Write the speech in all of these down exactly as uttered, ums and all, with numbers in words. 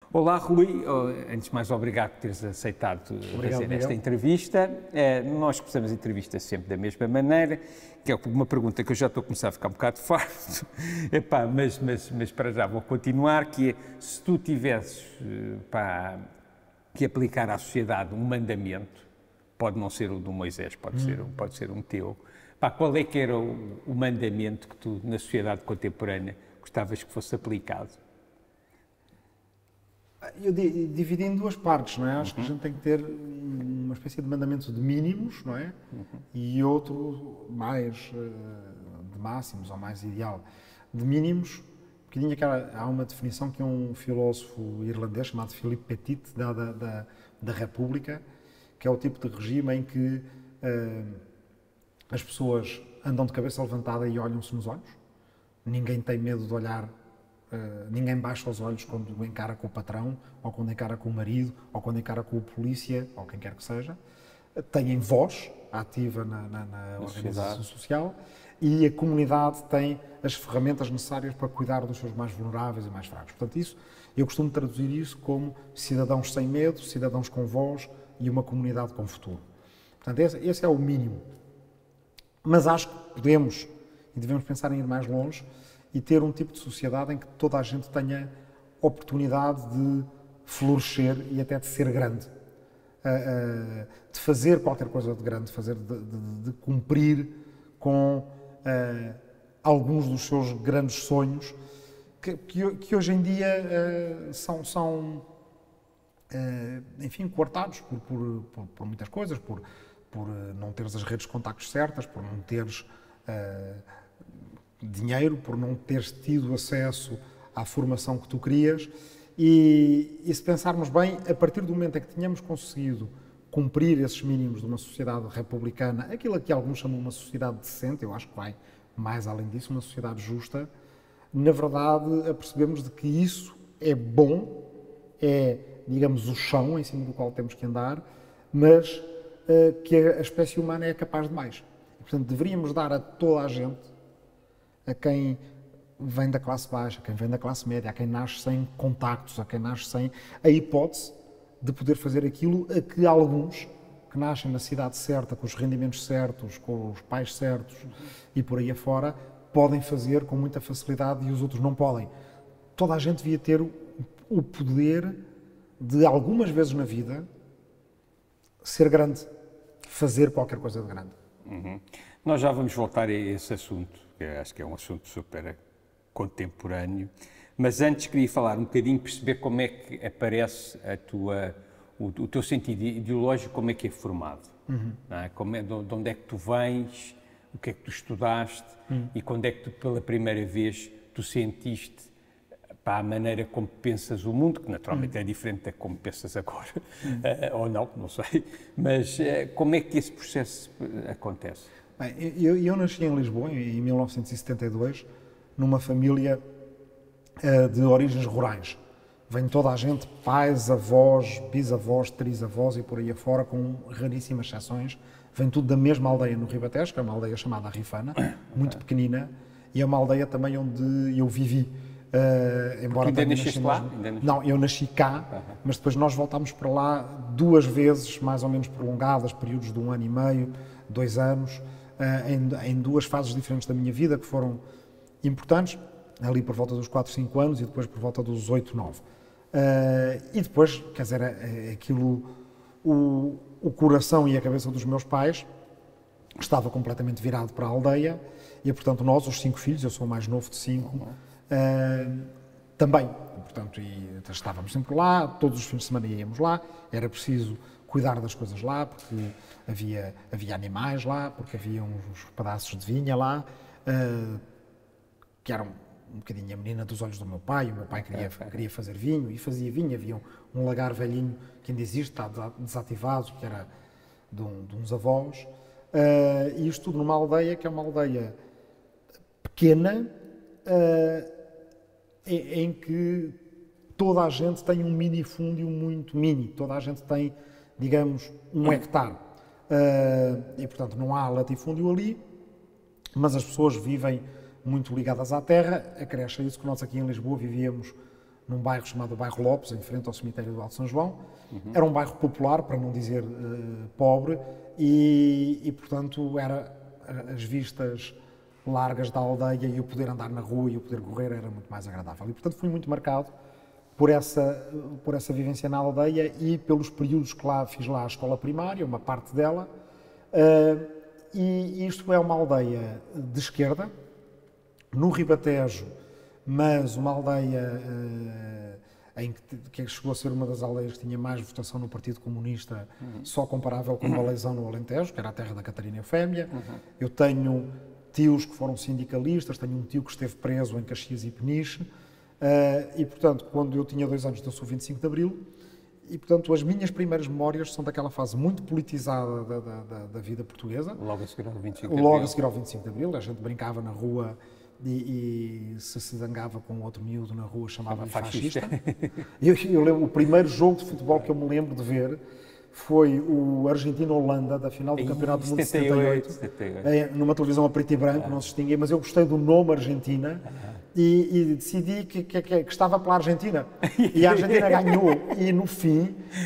Olá, Rui. Antes de mais, obrigado por teres aceitado Obrigado, fazer esta entrevista. Nós começamos a entrevista sempre da mesma maneira, que é uma pergunta que eu já estou a começar a ficar um bocado farto, epá, mas, mas, mas para já vou continuar, que é, se tu tivesses pá, que aplicar à sociedade um mandamento, pode não ser o do Moisés, pode, hum. ser, pode ser um teu, pá, qual é que era o, o mandamento que tu, na sociedade contemporânea, gostavas que fosse aplicado? Eu dividi em duas partes, não é? Acho uhum. que a gente tem que ter uma espécie de mandamento de mínimos, não é? Uhum. E outro mais uh, de máximos, ou mais ideal. De mínimos, um bocadinho aquela, há uma definição que um filósofo irlandês chamado Philip Pettit dá da, da, da República, que é o tipo de regime em que uh, as pessoas andam de cabeça levantada e olham-se nos olhos. Ninguém tem medo de olhar. Uh, ninguém baixa os olhos quando encara com o patrão, ou quando encara com o marido, ou quando encara com o polícia, ou quem quer que seja. Uh, têm voz ativa na, na, na organização social e a comunidade tem as ferramentas necessárias para cuidar dos seus mais vulneráveis e mais fracos. Portanto, isso, eu costumo traduzir isso como cidadãos sem medo, cidadãos com voz e uma comunidade com futuro. Portanto, esse, esse é o mínimo. Mas acho que podemos e devemos pensar em ir mais longe e ter um tipo de sociedade em que toda a gente tenha oportunidade de florescer e até de ser grande, uh, uh, de fazer qualquer coisa de grande, de, fazer, de, de, de cumprir com uh, alguns dos seus grandes sonhos, que, que, que hoje em dia uh, são, são uh, enfim, coartados por, por, por, por muitas coisas, por, por não teres as redes de contactos certas, por não teres uh, dinheiro, por não teres tido acesso à formação que tu querias e, e se pensarmos bem, a partir do momento em que tínhamos conseguido cumprir esses mínimos de uma sociedade republicana, aquilo a que alguns chamam uma sociedade decente, eu acho que vai mais além disso, uma sociedade justa, na verdade apercebemos de que isso é bom, é, digamos, o chão em cima do qual temos que andar, mas uh, que a espécie humana é capaz de mais. E, portanto, deveríamos dar a toda a gente, a quem vem da classe baixa, a quem vem da classe média, a quem nasce sem contactos, a quem nasce sem a hipótese de poder fazer aquilo a que alguns que nascem na cidade certa, com os rendimentos certos, com os pais certos e por aí afora, podem fazer com muita facilidade e os outros não podem. Toda a gente devia ter o poder de, algumas vezes na vida, ser grande, fazer qualquer coisa de grande. Uhum. Nós já vamos voltar a esse assunto. Que acho que é um assunto super contemporâneo, mas antes queria falar um bocadinho, perceber como é que aparece a tua, o, o teu sentido ideológico, como é que é formado, uhum. não é? Como é, de onde é que tu vens, o que é que tu estudaste uhum. e quando é que tu, pela primeira vez, tu sentiste pá, a maneira como pensas o mundo, que naturalmente uhum. é diferente da como pensas agora, uhum. uh, ou não, não sei, mas uh, como é que esse processo acontece? Bem, eu, eu nasci em Lisboa, em mil novecentos e setenta e dois, numa família uh, de origens rurais. Vem toda a gente, pais, avós, bisavós, trisavós e por aí afora, com raríssimas exceções. Vem tudo da mesma aldeia no Ribatejo, que é uma aldeia chamada Rifana, muito pequenina, e é uma aldeia também onde eu vivi. Uh, embora ainda nasceste lá? Mesmo... Não, eu nasci cá, uhum. mas depois nós voltámos para lá duas vezes, mais ou menos prolongadas, períodos de um ano e meio, dois anos, Uh, em, em duas fases diferentes da minha vida que foram importantes, ali por volta dos quatro, cinco anos e depois por volta dos oito, nove. Uh, e depois, quer dizer, é, é aquilo, o, o coração e a cabeça dos meus pais estava completamente virado para a aldeia e, portanto, nós, os cinco filhos, eu sou o mais novo de cinco, uh, também, portanto, e, estávamos sempre lá, todos os fins de semana íamos lá, era preciso cuidar das coisas lá, porque havia, havia animais lá, porque havia uns pedaços de vinha lá, uh, que eram um bocadinho a menina dos olhos do meu pai. O meu pai queria, queria fazer vinho e fazia vinho. Havia um, um lagar velhinho que ainda existe, está desativado, que era de, um, de uns avós. Uh, e isto tudo numa aldeia que é uma aldeia pequena, uh, em, em que toda a gente tem um minifúndio muito mini, toda a gente tem, digamos, um hectare. Uh, e, portanto, não há latifúndio ali, mas as pessoas vivem muito ligadas à terra. Acresce isso que nós aqui em Lisboa vivíamos num bairro chamado Bairro Lopes, em frente ao cemitério do Alto São João. Uhum. Era um bairro popular, para não dizer uh, pobre, e, e, portanto, era as vistas largas da aldeia e o poder andar na rua e o poder correr era muito mais agradável. E, portanto, fui muito marcado por essa, por essa vivência na aldeia e pelos períodos que lá fiz lá a escola primária, uma parte dela. Uh, e isto é uma aldeia de esquerda, no Ribatejo, mas uma aldeia uh, em que, que chegou a ser uma das aldeias que tinha mais votação no Partido Comunista, uhum. só comparável com Baleizão no Alentejo, que era a terra da Catarina Eufémia. Uhum. Eu tenho tios que foram sindicalistas, tenho um tio que esteve preso em Caxias e Peniche, uh, e, portanto, quando eu tinha dois anos, dançou vinte e cinco de Abril, e, portanto, as minhas primeiras memórias são daquela fase muito politizada da, da, da, da vida portuguesa. Logo a seguir ao vinte e cinco de Abril. Logo a seguir ao vinte e cinco de Abril, a gente brincava na rua e, e se se zangava com outro miúdo na rua, chamava-lhe fascista. fascista. eu, eu lembro, o primeiro jogo de futebol que eu me lembro de ver foi o Argentina-Holanda, da final do Campeonato do Mundo de setenta e oito, setenta e oito. Numa televisão a preto e branco, ah. não se distinguia, mas eu gostei do nome Argentina. Ah. E, e decidi que, que, que, que estava pela Argentina. E a Argentina ganhou. E no fim, uh,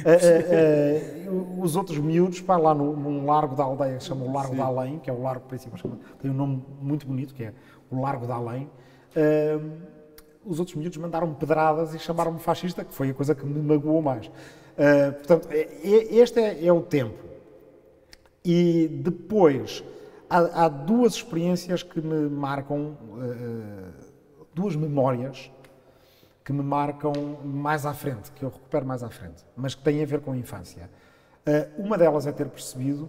uh, uh, os outros miúdos, pá, lá no, num largo da aldeia que se chama o Largo Sim. da Além, que é o largo principal, tem um nome muito bonito, que é o Largo da Além, uh, os outros miúdos mandaram-me pedradas e chamaram-me fascista, que foi a coisa que me magoou mais. Uh, portanto, este é, é o tempo. E depois, há, há duas experiências que me marcam. Uh, duas memórias que me marcam mais à frente, que eu recupero mais à frente, mas que têm a ver com a infância. Uh, uma delas é ter percebido,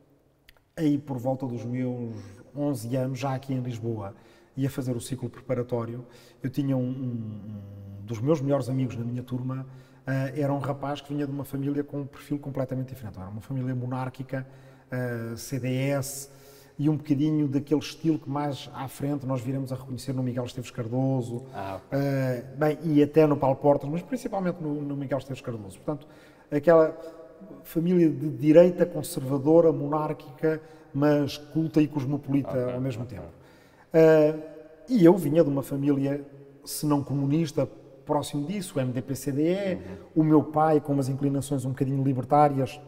aí por volta dos meus onze anos, já aqui em Lisboa, ia fazer o ciclo preparatório, eu tinha um, um, um dos meus melhores amigos na minha turma, uh, era um rapaz que vinha de uma família com um perfil completamente diferente. Era uma família monárquica, uh, C D S, e um bocadinho daquele estilo que mais à frente nós viremos a reconhecer no Miguel Esteves Cardoso, ah, okay. uh, bem, e até no Paulo Portas, mas principalmente no, no Miguel Esteves Cardoso. Portanto, aquela família de direita conservadora, monárquica, mas culta e cosmopolita okay. ao mesmo tempo. Uh, e eu vinha de uma família, se não comunista, próximo disso, o M D P C D E, uhum. o meu pai com umas inclinações um bocadinho libertárias,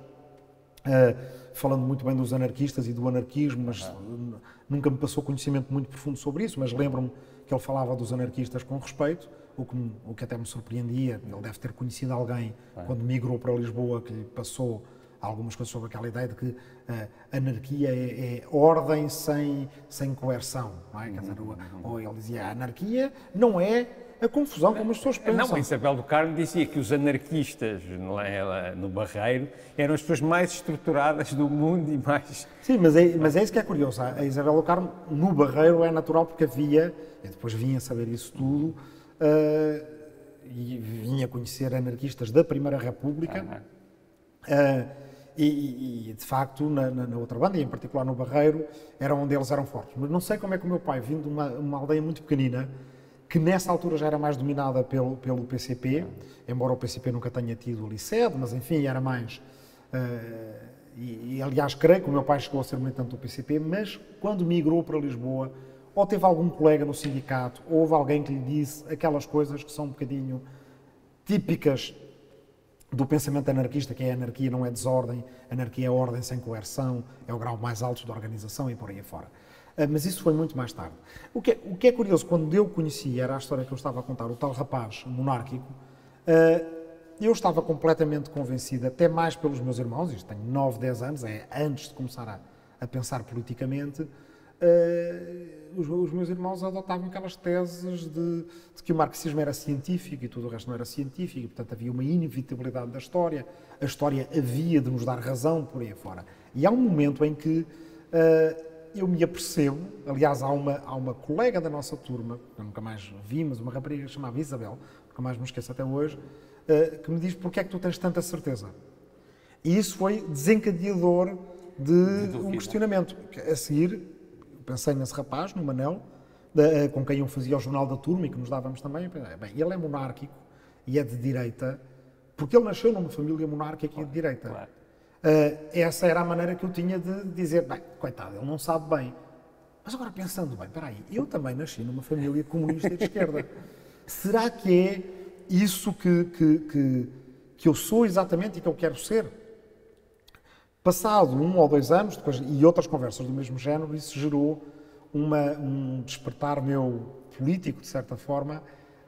uh, falando muito bem dos anarquistas e do anarquismo, mas uhum. nunca me passou conhecimento muito profundo sobre isso, mas lembro-me que ele falava dos anarquistas com respeito, o que, me, o que até me surpreendia. Ele deve ter conhecido alguém, uhum. quando migrou para Lisboa, que lhe passou algumas coisas sobre aquela ideia de que a uh, anarquia é, é ordem sem, sem coerção, não é? Uhum. Quer dizer, ou, ou ele dizia, a anarquia não é a confusão como as pessoas pensam. Não, a Isabel do Carmo dizia que os anarquistas no Barreiro eram as pessoas mais estruturadas do mundo e mais... Sim, mas é, mas é isso que é curioso. A Isabel do Carmo no Barreiro é natural porque havia, eu depois vinha saber isso tudo, uh, e vinha conhecer anarquistas da Primeira República, uhum. uh, e, e de facto na, na, na outra banda, e em particular no Barreiro, era onde eles eram fortes. Mas não sei como é que o meu pai, vindo de uma, uma aldeia muito pequenina, que nessa altura já era mais dominada pelo, pelo P C P, embora o P C P nunca tenha tido ali sede, mas enfim, era mais... Uh, e, e aliás, creio que o meu pai chegou a ser militante do P C P, mas quando migrou para Lisboa, ou teve algum colega no sindicato, ou houve alguém que lhe disse aquelas coisas que são um bocadinho típicas do pensamento anarquista, que é a anarquia não é desordem, a anarquia é ordem sem coerção, é o grau mais alto da organização e por aí afora. Mas isso foi muito mais tarde. O que, é, o que é curioso, quando eu conheci, era a história que eu estava a contar, o tal rapaz monárquico, eu estava completamente convencido, até mais pelos meus irmãos, isto tenho nove, dez anos, é antes de começar a, a pensar politicamente, os, os meus irmãos adotavam aquelas teses de, de que o marxismo era científico e tudo o resto não era científico, e, portanto havia uma inevitabilidade da história, a história havia de nos dar razão, por aí afora. E há um momento em que... eu me apercebo, aliás, há uma, há uma colega da nossa turma, que eu nunca mais vi, mas uma rapariga que se chamava Isabel, nunca mais me esqueço até hoje, uh, que me diz, porque é que tu tens tanta certeza? E isso foi desencadeador de, de um questionamento. A seguir, pensei nesse rapaz, no Manel, de, uh, com quem eu fazia o jornal da turma e que nos dávamos também, pensei, bem, ele é monárquico e é de direita, porque ele nasceu numa família monárquica e de direita. Claro. Uh, essa era a maneira que eu tinha de dizer, bem, coitado, ele não sabe bem. Mas agora pensando bem, espera aí, eu também nasci numa família comunista e de esquerda. Será que é isso que, que, que, que eu sou exatamente e que eu quero ser. Passado um ou dois anos, depois, e outras conversas do mesmo género, isso gerou uma, um despertar meu político, de certa forma,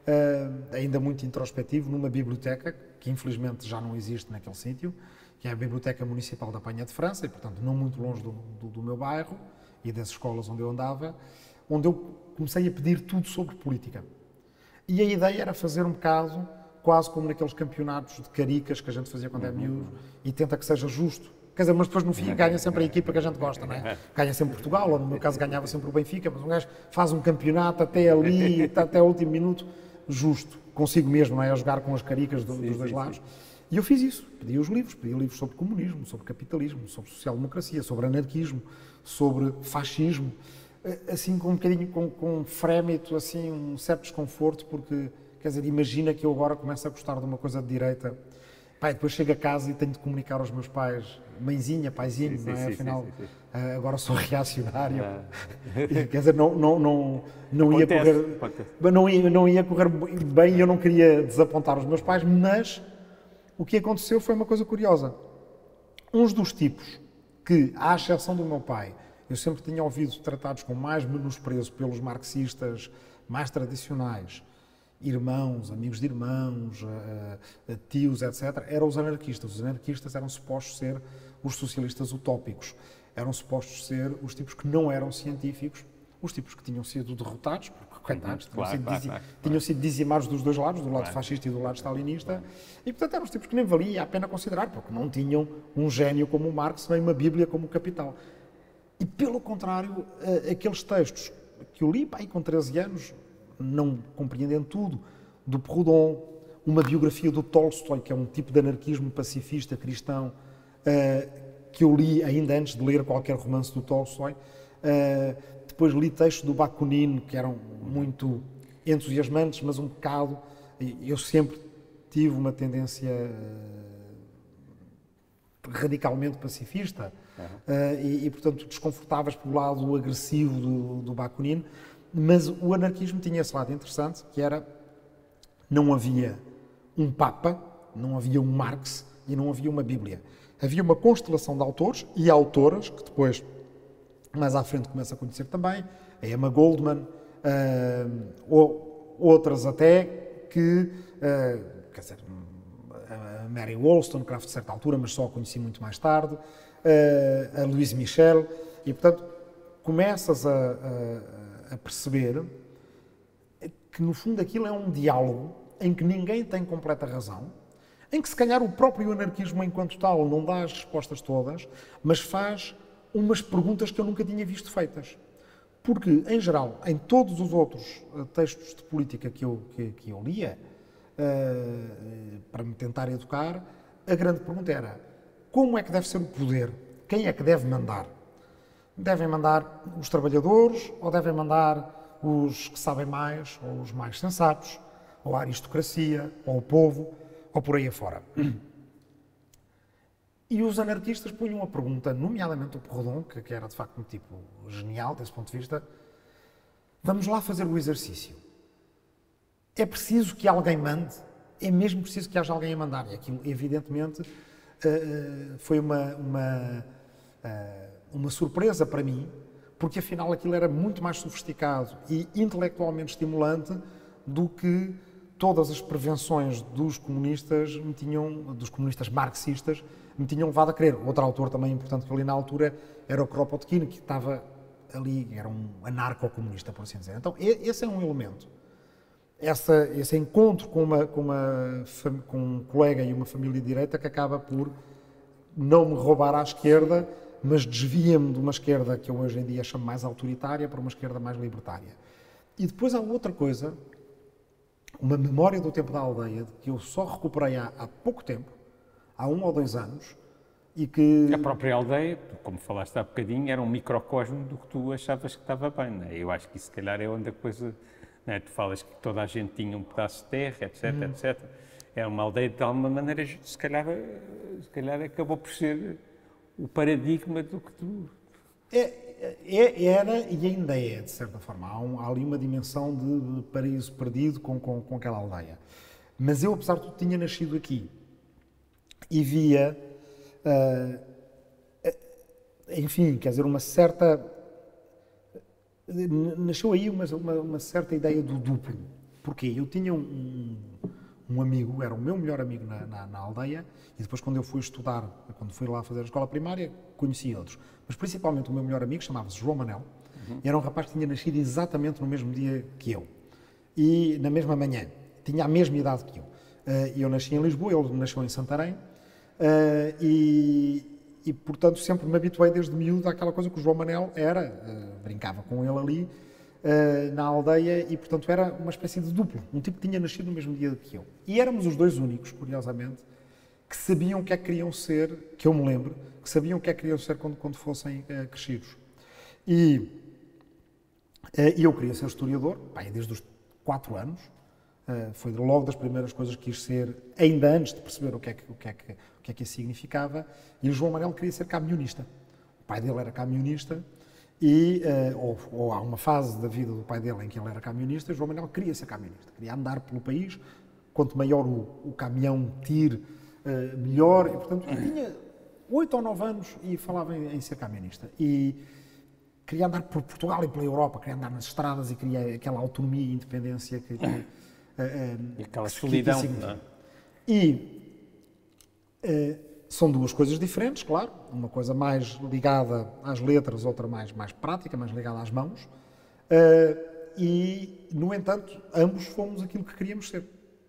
uh, ainda muito introspectivo, numa biblioteca, que infelizmente já não existe naquele sítio, que é a Biblioteca Municipal da Penha de França, e portanto não muito longe do, do, do meu bairro e das escolas onde eu andava, onde eu comecei a pedir tudo sobre política. E a ideia era fazer um bocado, quase como naqueles campeonatos de caricas que a gente fazia quando é miúdo, e tenta que seja justo. Quer dizer, mas depois no fim ganha sempre a equipa que a gente gosta, não é? Ganha sempre Portugal, ou no meu caso ganhava sempre o Benfica, mas um gajo faz um campeonato até ali, até o último minuto, justo, consigo mesmo, não é? A jogar com as caricas do, sim, dos dois sim, lados. Sim. E eu fiz isso, pedi os livros, pedi livros sobre comunismo, sobre capitalismo, sobre social-democracia, sobre anarquismo, sobre fascismo, assim com um bocadinho, com, com um frémito, assim, um certo desconforto, porque, quer dizer, imagina que eu agora começo a gostar de uma coisa de direita. Pai, depois chego a casa e tenho de comunicar aos meus pais, mãezinha, paizinho, sim, não é? Sim, afinal, sim, sim, sim. agora sou reacionário. Ah. Quer dizer, não, não, não, não, ia correr, não, ia, não ia correr bem e eu não queria desapontar os meus pais, mas o que aconteceu foi uma coisa curiosa. Uns dos tipos que, à exceção do meu pai, eu sempre tinha ouvido tratados com mais menosprezo pelos marxistas mais tradicionais, irmãos, amigos de irmãos, uh, uh, tios, etcétera, eram os anarquistas. Os anarquistas eram supostos ser os socialistas utópicos, eram supostos ser os tipos que não eram científicos, os tipos que tinham sido derrotados, porque, coitados, uhum, tinham, claro, sido claro, claro, tinham sido dizimados dos dois lados, do lado claro. fascista e do lado stalinista, claro. e portanto eram os tipos que nem valia a pena considerar, porque não tinham um gênio como o Marx, nem uma Bíblia como o Capital. E pelo contrário, uh, aqueles textos que eu li, pá, aí com treze anos, não compreendendo tudo, do Proudhon, uma biografia do Tolstói, que é um tipo de anarquismo pacifista cristão, uh, que eu li ainda antes de ler qualquer romance do Tolstói. Uh, depois li textos do Bakunin, que eram muito entusiasmantes, mas um bocado... Eu sempre tive uma tendência uh, radicalmente pacifista, uhum. uh, e, e, portanto, desconfortáveis pelo lado agressivo do, do Bakunin. Mas o anarquismo tinha esse lado interessante, que era, não havia um Papa, não havia um Marx e não havia uma Bíblia. Havia uma constelação de autores e autoras, que depois, mais à frente, começa a conhecer também, a Emma Goldman, uh, ou outras até, que, uh, quer dizer, a Mary Wollstonecraft, a certa altura, mas só a conheci muito mais tarde, uh, a Louise Michel, e, portanto, começas a... a a perceber que, no fundo, aquilo é um diálogo em que ninguém tem completa razão, em que, se calhar, o próprio anarquismo, enquanto tal, não dá as respostas todas, mas faz umas perguntas que eu nunca tinha visto feitas. Porque, em geral, em todos os outros textos de política que eu, que, que eu lia, uh, para me tentar educar, a grande pergunta era: como é que deve ser o poder? Quem é que deve mandar? Devem mandar os trabalhadores ou devem mandar os que sabem mais, ou os mais sensatos, ou a aristocracia, ou o povo, ou por aí afora? E os anarquistas punham a pergunta, nomeadamente o Proudhon, que, que era de facto um tipo genial desse ponto de vista: vamos lá fazer o exercício. É preciso que alguém mande? É mesmo preciso que haja alguém a mandar? E aquilo, evidentemente, foi uma... uma uma surpresa para mim, porque afinal aquilo era muito mais sofisticado e intelectualmente estimulante do que todas as prevenções dos comunistas me tinham, dos comunistas marxistas, me tinham levado a crer. Outro autor também importante que eu li na altura era o Kropotkin, que estava ali, era um anarco-comunista, por assim dizer. Então, esse é um elemento. Essa, esse encontro com, uma, com, uma, com um colega e uma família de direita que acaba por não me roubar à esquerda, mas desvia-me de uma esquerda que eu hoje em dia chamo mais autoritária para uma esquerda mais libertária. E depois há outra coisa, uma memória do tempo da aldeia, que eu só recuperei há, há pouco tempo, há um ou dois anos, e que... A própria aldeia, como falaste há bocadinho, era um microcosmo do que tu achavas que estava bem, não é? Eu acho que isso, se calhar, é onde a coisa... Não é? Tu falas que toda a gente tinha um pedaço de terra, etc, hum. etcétera. É uma aldeia, de alguma maneira, se calhar, se calhar acabou por ser o paradigma do que tu... É, é, era e ainda é, de certa forma. Há, um, há ali uma dimensão de, de paraíso perdido com, com, com aquela aldeia. Mas eu, apesar de tudo, tinha nascido aqui e via, uh, enfim, quer dizer, uma certa... Nasceu aí uma, uma, uma certa ideia do duplo. Porquê? Eu tinha um, um amigo, era o meu melhor amigo na, na, na aldeia, e depois quando eu fui estudar, quando fui lá fazer a escola primária, conheci outros. Mas principalmente o meu melhor amigo chamava-se João Manel, uhum. e era um rapaz que tinha nascido exatamente no mesmo dia que eu. E na mesma manhã. Tinha a mesma idade que eu. Uh, eu nasci em Lisboa, ele nasceu em Santarém, uh, e, e portanto sempre me habituei desde miúdo àquela coisa que o João Manel era, uh, brincava com ele ali, uh, na aldeia, e portanto era uma espécie de duplo, um tipo que tinha nascido no mesmo dia que eu. E éramos os dois únicos, curiosamente, que sabiam o que é que queriam ser, que eu me lembro, que sabiam o que é que queriam ser quando, quando fossem uh, crescidos. E uh, eu queria ser historiador, pá, desde os quatro anos, uh, foi logo das primeiras coisas que quis ser, ainda antes de perceber o que é que, o que, é que, o que, é que isso significava, e o João Manel queria ser camionista. O pai dele era camionista, e, uh, ou, ou há uma fase da vida do pai dele em que ele era camionista, o João Manel queria ser camionista, queria andar pelo país, quanto maior o, o caminhão tire, uh, melhor, e portanto eu tinha oito ou nove anos e falava em, em ser camionista. E queria andar por Portugal e pela Europa, queria andar nas estradas e queria aquela autonomia e independência que... que uh, uh, e aquela que, solidão, que não é? E uh, são duas coisas diferentes, claro, uma coisa mais ligada às letras, outra mais, mais prática, mais ligada às mãos, uh, e, no entanto, ambos fomos aquilo que queríamos ser.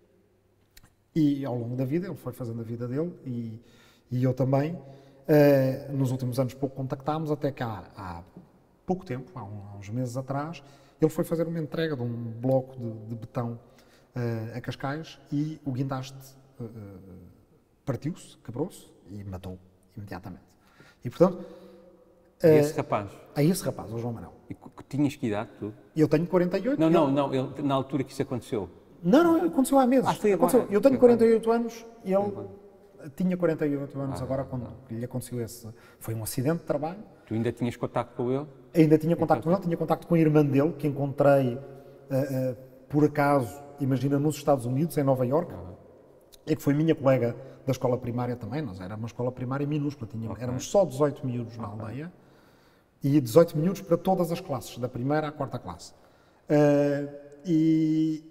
E ao longo da vida, ele foi fazendo a vida dele, e, e eu também, uh, nos últimos anos pouco contactámos, até que há, há pouco tempo, há, um, há uns meses atrás, ele foi fazer uma entrega de um bloco de, de betão uh, a Cascais, e o guindaste uh, partiu-se, quebrou-se e matou imediatamente. E, portanto... A esse uh, rapaz? A esse rapaz, ao João Manel. E que tinhas que idade, tu? Eu tenho quarenta e oito. Não, não, não, ele, na altura que isso aconteceu. Não, não, aconteceu há meses. Ah, foi agora. Aconteceu. Eu tenho quarenta e oito anos e ele tinha quarenta e oito anos ah, agora quando não. lhe aconteceu esse... Foi um acidente de trabalho. Tu ainda tinhas contacto com ele? Ainda tinha contacto com ele, tinha contacto com a irmã dele, que encontrei, uh, uh, por acaso, imagina, nos Estados Unidos, em Nova Iorque, uhum. e que foi minha colega da escola primária também. Nós era uma escola primária minúscula, tinha, okay. éramos só dezoito miúdos na okay. aldeia, e dezoito miúdos para todas as classes, da primeira à quarta classe. Uh, e,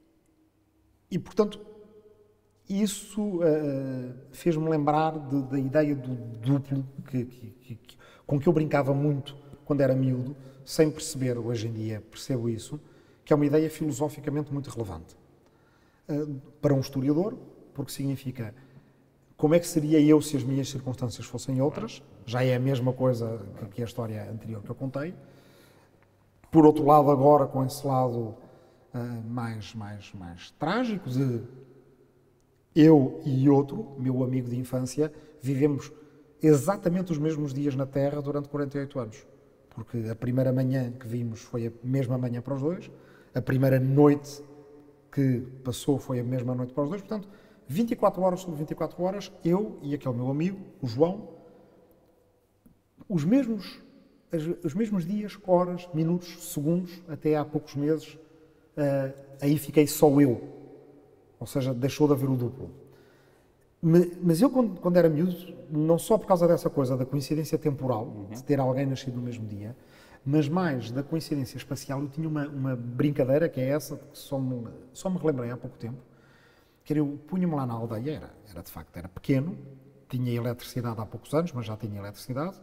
e, portanto, isso uh, fez-me lembrar de, da ideia do duplo que, que, que, que, com que eu brincava muito quando era miúdo, sem perceber, hoje em dia percebo isso, que é uma ideia filosoficamente muito relevante. Uh, para um historiador, porque significa como é que seria eu se as minhas circunstâncias fossem outras, já é a mesma coisa que a história anterior que eu contei. Por outro lado, agora com esse lado uh, mais, mais, mais trágico de eu e outro, meu amigo de infância, vivemos exatamente os mesmos dias na Terra durante quarenta e oito anos. Porque a primeira manhã que vimos foi a mesma manhã para os dois, a primeira noite que passou foi a mesma noite para os dois, portanto, vinte e quatro horas sobre vinte e quatro horas, eu e aquele meu amigo, o João, os mesmos, os mesmos dias, horas, minutos, segundos, até há poucos meses, uh, aí fiquei só eu. Ou seja, deixou de haver o duplo. Mas eu, quando, quando era miúdo, não só por causa dessa coisa, da coincidência temporal, uhum. de ter alguém nascido no mesmo dia, mas mais da coincidência espacial, eu tinha uma, uma brincadeira, que é essa, que só me, só me relembrei há pouco tempo, que era, eu punha-me lá na aldeia, era, era de facto, era pequeno, tinha eletricidade há poucos anos, mas já tinha eletricidade,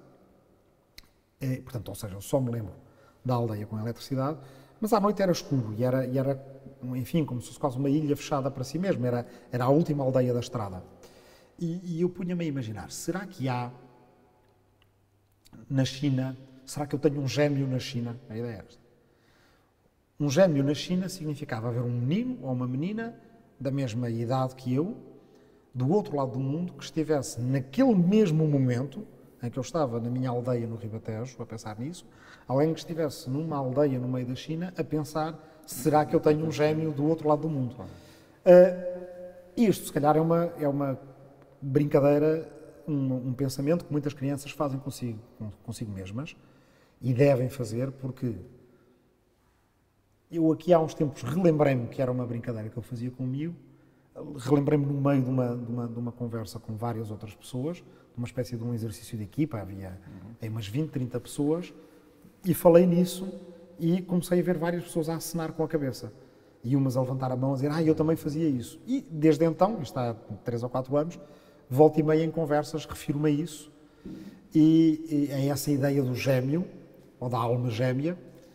e, portanto, ou seja, eu só me lembro da aldeia com eletricidade, mas à noite era escuro e era, e era enfim, como se fosse quase uma ilha fechada para si mesmo, era, era a última aldeia da estrada. E, e eu punha-me a imaginar, será que há na China, será que eu tenho um gêmeo na China? A ideia era esta. Um gêmeo na China significava haver um menino ou uma menina da mesma idade que eu, do outro lado do mundo, que estivesse naquele mesmo momento em que eu estava na minha aldeia no Ribatejo, a pensar nisso, alguém que estivesse numa aldeia no meio da China a pensar, será que eu tenho um gêmeo do outro lado do mundo? Uh, isto, se calhar, é uma, é uma brincadeira, um, um pensamento que muitas crianças fazem consigo, consigo mesmas, e devem fazer, porque eu aqui há uns tempos relembrei-me que era uma brincadeira que eu fazia comigo, relembrei-me no meio de uma, de, uma, de uma conversa com várias outras pessoas, uma espécie de um exercício de equipa, havia uhum. aí umas vinte, trinta pessoas, e falei nisso e comecei a ver várias pessoas a acenar com a cabeça. E umas a levantar a mão a dizer, ah, eu também fazia isso. E desde então, isto há três ou quatro anos, volta e meia em conversas, refiro-me a isso, e, e a essa ideia do gêmeo, ou da alma gêmea,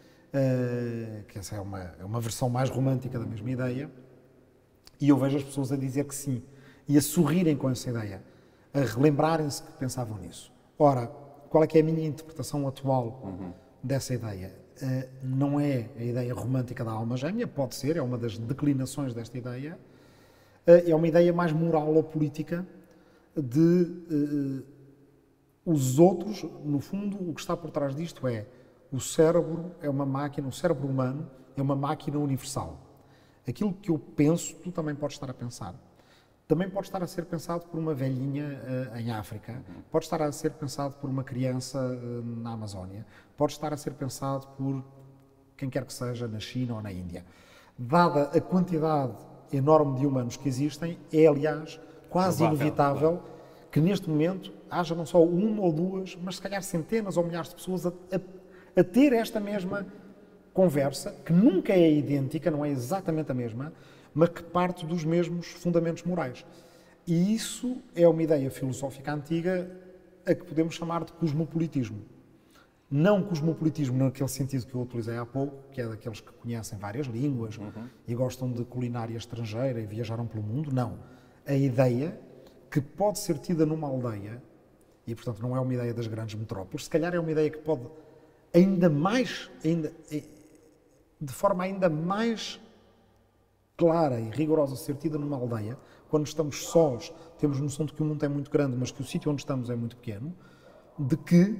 uh, que essa é uma, é uma versão mais romântica da mesma ideia, e eu vejo as pessoas a dizer que sim, e a sorrirem com essa ideia, a relembrarem-se que pensavam nisso. Ora, qual é que é a minha interpretação atual uhum. dessa ideia? Uh, não é a ideia romântica da alma gêmea, pode ser, é uma das declinações desta ideia, uh, é uma ideia mais moral ou política de uh, os outros, no fundo, o que está por trás disto é o cérebro é uma máquina, o cérebro humano é uma máquina universal. Aquilo que eu penso, tu também podes estar a pensar. Também pode estar a ser pensado por uma velhinha uh, em África, pode estar a ser pensado por uma criança uh, na Amazónia, pode estar a ser pensado por quem quer que seja na China ou na Índia. Dada a quantidade enorme de humanos que existem, é, aliás, quase inevitável que neste momento haja não só uma ou duas, mas se calhar centenas ou milhares de pessoas a, a, a ter esta mesma conversa, que nunca é idêntica, não é exatamente a mesma, mas que parte dos mesmos fundamentos morais. E isso é uma ideia filosófica antiga a que podemos chamar de cosmopolitismo. Não cosmopolitismo naquele sentido que eu utilizei há pouco, que é daqueles que conhecem várias línguas uhum. e gostam de culinária estrangeira e viajaram pelo mundo, não. A ideia que pode ser tida numa aldeia, e portanto não é uma ideia das grandes metrópoles, se calhar é uma ideia que pode ainda mais, ainda, de forma ainda mais clara e rigorosa ser tida numa aldeia, quando estamos sós, temos noção de que o mundo é muito grande, mas que o sítio onde estamos é muito pequeno, de que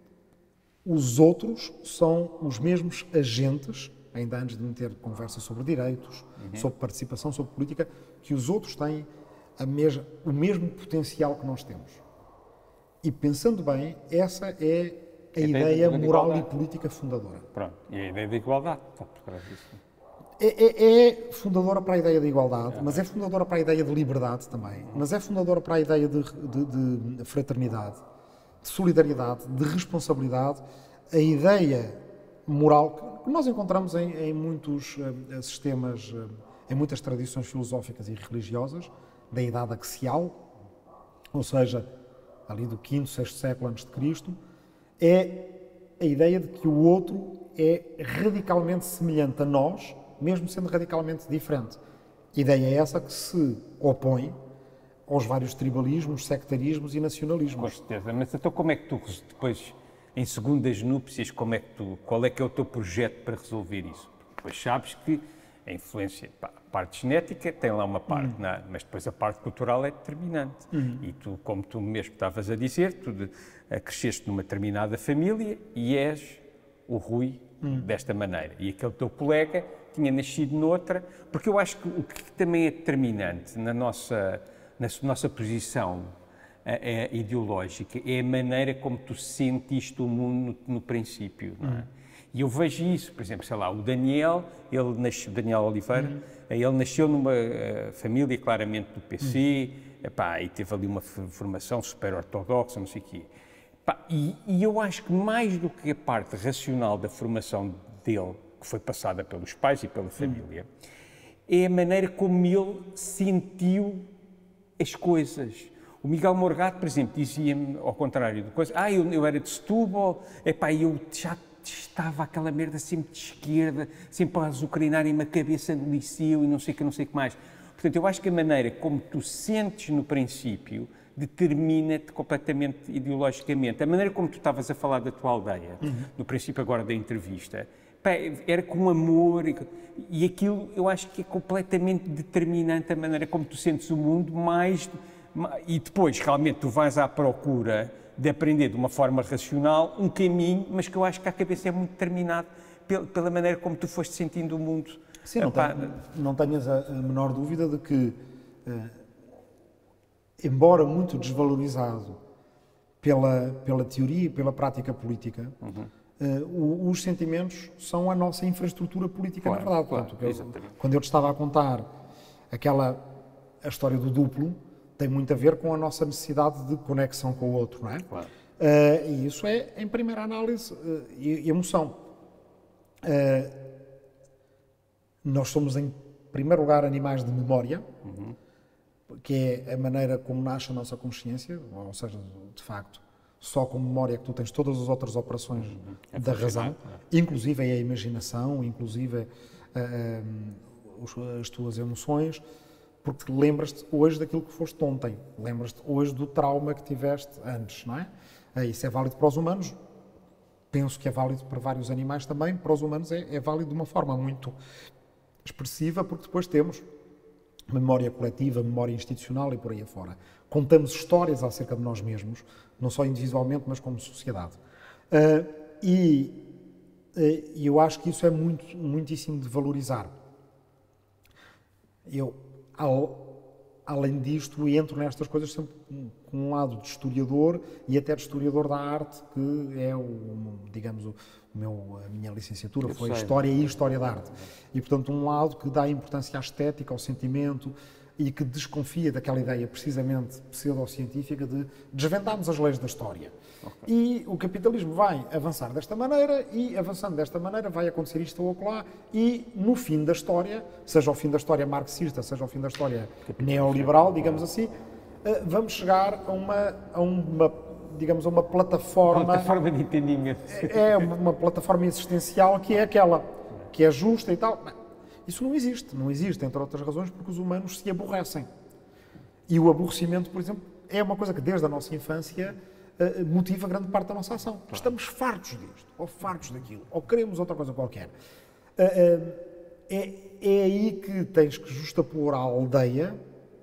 os outros são os mesmos agentes, ainda antes de meter conversa sobre direitos, uhum. sobre participação, sobre política, que os outros têm a mesma, o mesmo potencial que nós temos. E pensando bem, essa é a, a ideia, ideia moral e política fundadora. Pronto, e a ideia da igualdade está por trás disso. É, é, é fundadora para a ideia da igualdade, é, mas é fundadora para a ideia de liberdade também, mas é fundadora para a ideia de, de, de fraternidade, de solidariedade, de responsabilidade, a ideia moral que nós encontramos em, em muitos uh, sistemas, uh, em muitas tradições filosóficas e religiosas, da idade axial, ou seja, ali do quinto, sexto século antes de Cristo, é a ideia de que o outro é radicalmente semelhante a nós, mesmo sendo radicalmente diferente. A ideia é essa que se opõe aos vários tribalismos, sectarismos e nacionalismos. Com certeza, mas então como é que tu depois, em segundas núpcias, como é que tu, qual é que é o teu projeto para resolver isso? Depois sabes que a influência, pá, a parte genética tem lá uma parte, uhum. não, mas depois a parte cultural é determinante. Uhum. E tu, como tu mesmo estavas a dizer, tu de, a cresceste numa determinada família e és o Rui uhum. desta maneira. E aquele teu colega tinha nascido noutra, porque eu acho que o que também é determinante na nossa, na nossa posição é, é ideológica é a maneira como tu sentiste o mundo no, no princípio, não é? Uhum. E eu vejo isso, por exemplo, sei lá, o Daniel, ele nasceu, Daniel Oliveira, uhum. ele nasceu numa uh, família claramente do P C, uhum. epá, e teve ali uma formação super ortodoxa, não sei o quê. Epá, e, e eu acho que mais do que a parte racional da formação dele, que foi passada pelos pais e pela família, uhum. é a maneira como ele sentiu as coisas. O Miguel Morgado, por exemplo, dizia-me, ao contrário de coisa, ah, eu, eu era de Setúbal, epá, eu já estava aquela merda sempre de esquerda, sempre a azucrinarem-me a cabeça no liceu e não sei o que, não sei o que mais. Portanto, eu acho que a maneira como tu sentes no princípio determina-te completamente ideologicamente. A maneira como tu estavas a falar da tua aldeia, uhum. no princípio agora da entrevista, pá, era com amor e, e aquilo eu acho que é completamente determinante a maneira como tu sentes o mundo, mais, e depois realmente tu vais à procura de aprender de uma forma racional um caminho, mas que eu acho que a cabeça é muito determinado pela, pela maneira como tu foste sentindo o mundo. Sim, não, Epá, ten, não tenhas a, a menor dúvida de que, eh, embora muito desvalorizado pela, pela teoria e pela prática política, uhum. eh, o, os sentimentos são a nossa infraestrutura política, claro, na verdade. Claro, Portanto, eu, quando eu te estava a contar aquela a história do duplo tem muito a ver com a nossa necessidade de conexão com o outro, não é? Claro. Uh, e isso é, em primeira análise, uh, emoção. Uh, nós somos, em primeiro lugar, animais de memória, uhum. que é a maneira como nasce a nossa consciência, ou seja, de facto, só com memória é que tu tens todas as outras operações uhum. é da razão, é. inclusive a imaginação, inclusive uh, um, as tuas emoções, porque lembras-te hoje daquilo que foste ontem, lembras-te hoje do trauma que tiveste antes, não é? Isso é válido para os humanos, penso que é válido para vários animais também, para os humanos é, é válido de uma forma muito expressiva, porque depois temos memória coletiva, memória institucional e por aí afora. Contamos histórias acerca de nós mesmos, não só individualmente, mas como sociedade. Uh, e uh, eu acho que isso é muito, muitíssimo de valorizar. Eu, ao... Além disto, entro nestas coisas sempre com um lado de historiador e até de historiador da arte, que é, o, digamos, o meu, a minha licenciatura Eu foi sei. História e História da Arte. E, portanto, um lado que dá importância à estética, ao sentimento e que desconfia daquela ideia, precisamente, pseudocientífica de desvendarmos as leis da história. Okay. E o capitalismo vai avançar desta maneira e, avançando desta maneira, vai acontecer isto ou acolá e, no fim da história, seja o fim da história marxista, seja o fim da história neoliberal, digamos assim, vamos chegar a uma, a uma digamos, a uma plataforma... Plataforma de entendimento. É uma plataforma existencial que é aquela, que é justa e tal. Isso não existe. Não existe, entre outras razões, porque os humanos se aborrecem. E o aborrecimento, por exemplo, é uma coisa que desde a nossa infância uh, motiva grande parte da nossa ação. Claro. Estamos fartos disto, ou fartos daquilo, ou queremos outra coisa qualquer. Uh, uh, é, é aí que tens que justapor a aldeia.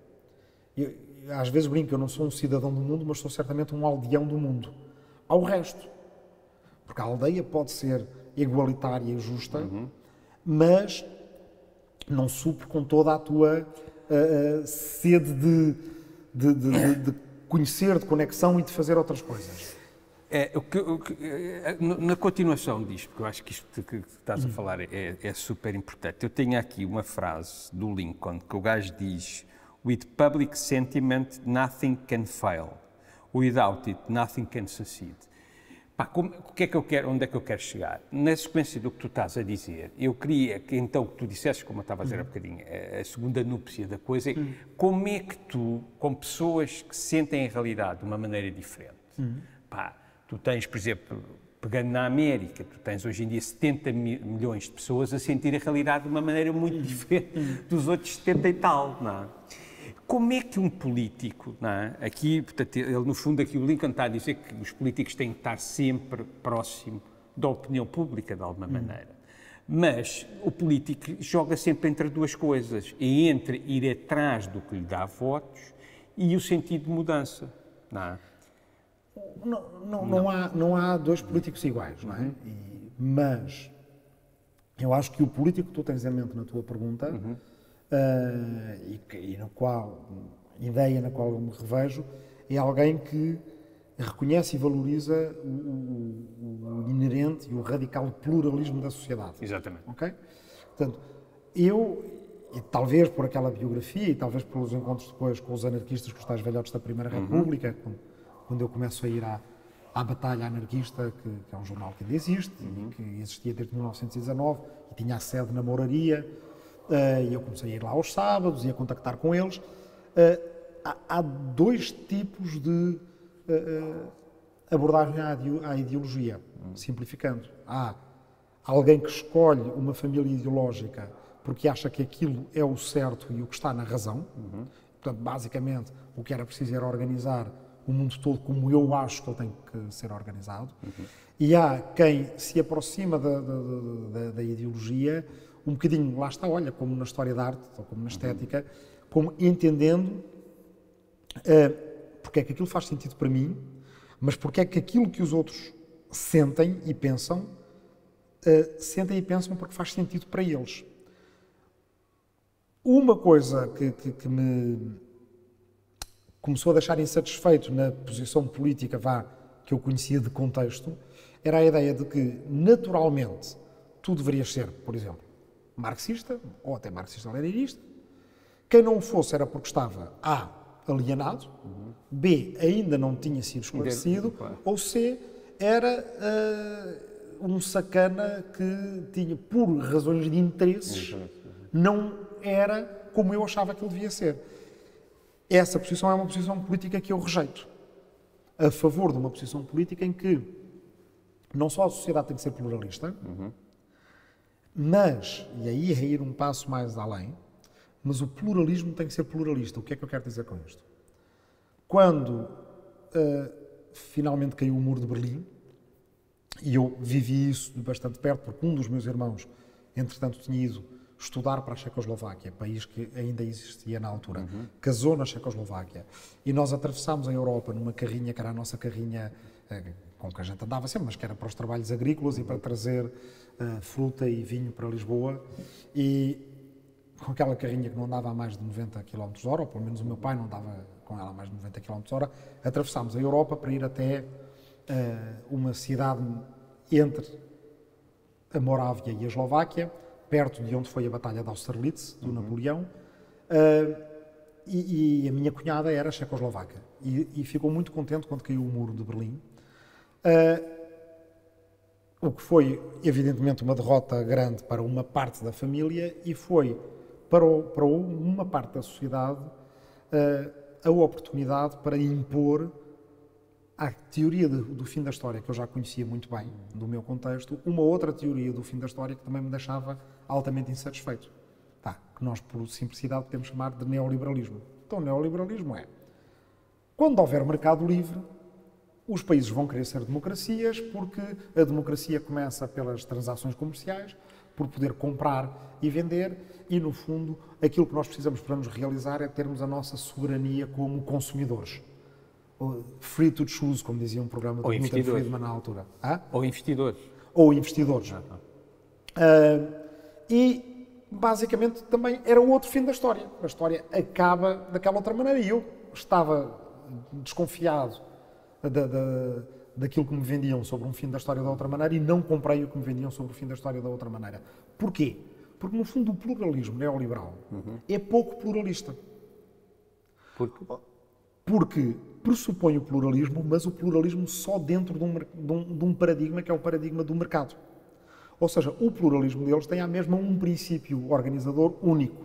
Eu, às vezes brinco, eu não sou um cidadão do mundo, mas sou certamente um aldeão do mundo. Ao resto. Porque a aldeia pode ser igualitária e justa, uhum. mas não supre com toda a tua uh, sede de, de, de, de conhecer, de conexão e de fazer outras coisas. É, o que, o que, na continuação disto, porque eu acho que isto que estás a falar é, é super importante, eu tenho aqui uma frase do Lincoln, que o gajo diz: "With public sentiment, nothing can fail. Without it, nothing can succeed." Pá, como, o que é que eu quero, onde é que eu quero chegar? Na sequência do que tu estás a dizer, eu queria que, então, que tu dissesses, como eu estava a dizer há bocadinho, a, a segunda núpcia da coisa, hum. como é que tu, com pessoas que sentem a realidade de uma maneira diferente, hum. pá, tu tens, por exemplo, pegando na América, tu tens hoje em dia setenta milhões de pessoas a sentir a realidade de uma maneira muito diferente hum. dos outros setenta e tal, não é? Como é que um político, não é? Aqui, portanto, ele no fundo aqui o Lincoln está a dizer que os políticos têm que estar sempre próximo da opinião pública, de alguma maneira. Mas o político joga sempre entre duas coisas, e entre ir atrás do que lhe dá votos e o sentido de mudança, não é? Não, não, não. não, há, não há dois políticos iguais, não é? Uhum. E, mas eu acho que o político que tu tens em mente na tua pergunta... Uhum. Uh, e, e na qual, a ideia na qual eu me revejo, é alguém que reconhece e valoriza o, o, o inerente e o radical pluralismo da sociedade. Exatamente. Ok? Portanto, eu, e talvez por aquela biografia, e talvez pelos encontros depois com os anarquistas, com os tais velhotes da Primeira uhum. República, quando, quando eu começo a ir à, à Batalha Anarquista, que, que é um jornal que ainda existe, uhum. e que existia desde mil novecentos e dezanove, e tinha a sede na Mouraria. E uh, eu comecei a ir lá aos sábados e a contactar com eles. Uh, há, há dois tipos de uh, uh, abordagem à, à ideologia, uhum. simplificando. Há alguém que escolhe uma família ideológica porque acha que aquilo é o certo e o que está na razão. Uhum. Portanto, basicamente, o que era preciso era organizar o mundo todo como eu acho que ele tem que ser organizado. Uhum. E há quem se aproxima da, da, da, da ideologia um bocadinho, lá está, olha, como na história da arte, ou como na estética, como entendendo uh, porque é que aquilo faz sentido para mim, mas porque é que aquilo que os outros sentem e pensam, uh, sentem e pensam porque faz sentido para eles. Uma coisa que, que, que me começou a deixar insatisfeito na posição política, vá, que eu conhecia de contexto, era a ideia de que, naturalmente, tu deverias ser, por exemplo, marxista, ou até marxista-leninista, Quem não o fosse era porque estava A, alienado, uhum. B, ainda não tinha sido esclarecido, claro. Ou C, era uh, um sacana que tinha, por razões de interesses, uhum. não era como eu achava que ele devia ser. Essa posição é uma posição política que eu rejeito. A favor de uma posição política em que não só a sociedade tem que ser pluralista, uhum. mas, e aí é ir um passo mais além, mas o pluralismo tem que ser pluralista. O que é que eu quero dizer com isto? Quando uh, finalmente caiu o muro de Berlim, e eu vivi isso de bastante perto, porque um dos meus irmãos, entretanto, tinha ido estudar para a Checoslováquia, país que ainda existia na altura, uhum. casou na Checoslováquia, e nós atravessámos a Europa numa carrinha, que era a nossa carrinha uh, com que a gente andava sempre, mas que era para os trabalhos agrícolas e para trazer uh, fruta e vinho para Lisboa, e com aquela carrinha que não andava a mais de noventa quilómetros por hora, ou pelo menos o meu pai não andava com ela a mais de noventa quilómetros por hora, atravessámos a Europa para ir até uh, uma cidade entre a Morávia e a Eslováquia, perto de onde foi a Batalha de Austerlitz, do uhum. Napoleão, uh, e, e a minha cunhada era checoslovaca, e, e ficou muito contente quando caiu o muro de Berlim, uh, o que foi, evidentemente, uma derrota grande para uma parte da família e foi, para, o, para uma parte da sociedade, uh, a oportunidade para impor à teoria de, do fim da história, que eu já conhecia muito bem, do meu contexto, uma outra teoria do fim da história que também me deixava altamente insatisfeito. Tá, que nós, por simplicidade, podemos chamar de neoliberalismo. Então, o neoliberalismo é, quando houver mercado livre, os países vão querer ser democracias, porque a democracia começa pelas transações comerciais, por poder comprar e vender, e, no fundo, aquilo que nós precisamos para nos realizar é termos a nossa soberania como consumidores. Free to choose, como dizia um programa do Milton Friedman na altura. Hã? Ou investidores. Ou investidores. Ah, uh, e, basicamente, também era o outro fim da história. A história acaba daquela outra maneira. E eu estava desconfiado Da, da, daquilo que me vendiam sobre um fim da história da outra maneira e não comprei o que me vendiam sobre o fim da história da outra maneira. Porquê? Porque, no fundo, o pluralismo neoliberal uhum. é pouco pluralista. Porque? Porque pressupõe o pluralismo, mas o pluralismo só dentro de um, de, um, de um paradigma que é o paradigma do mercado. Ou seja, o pluralismo deles tem à mesma um princípio organizador único.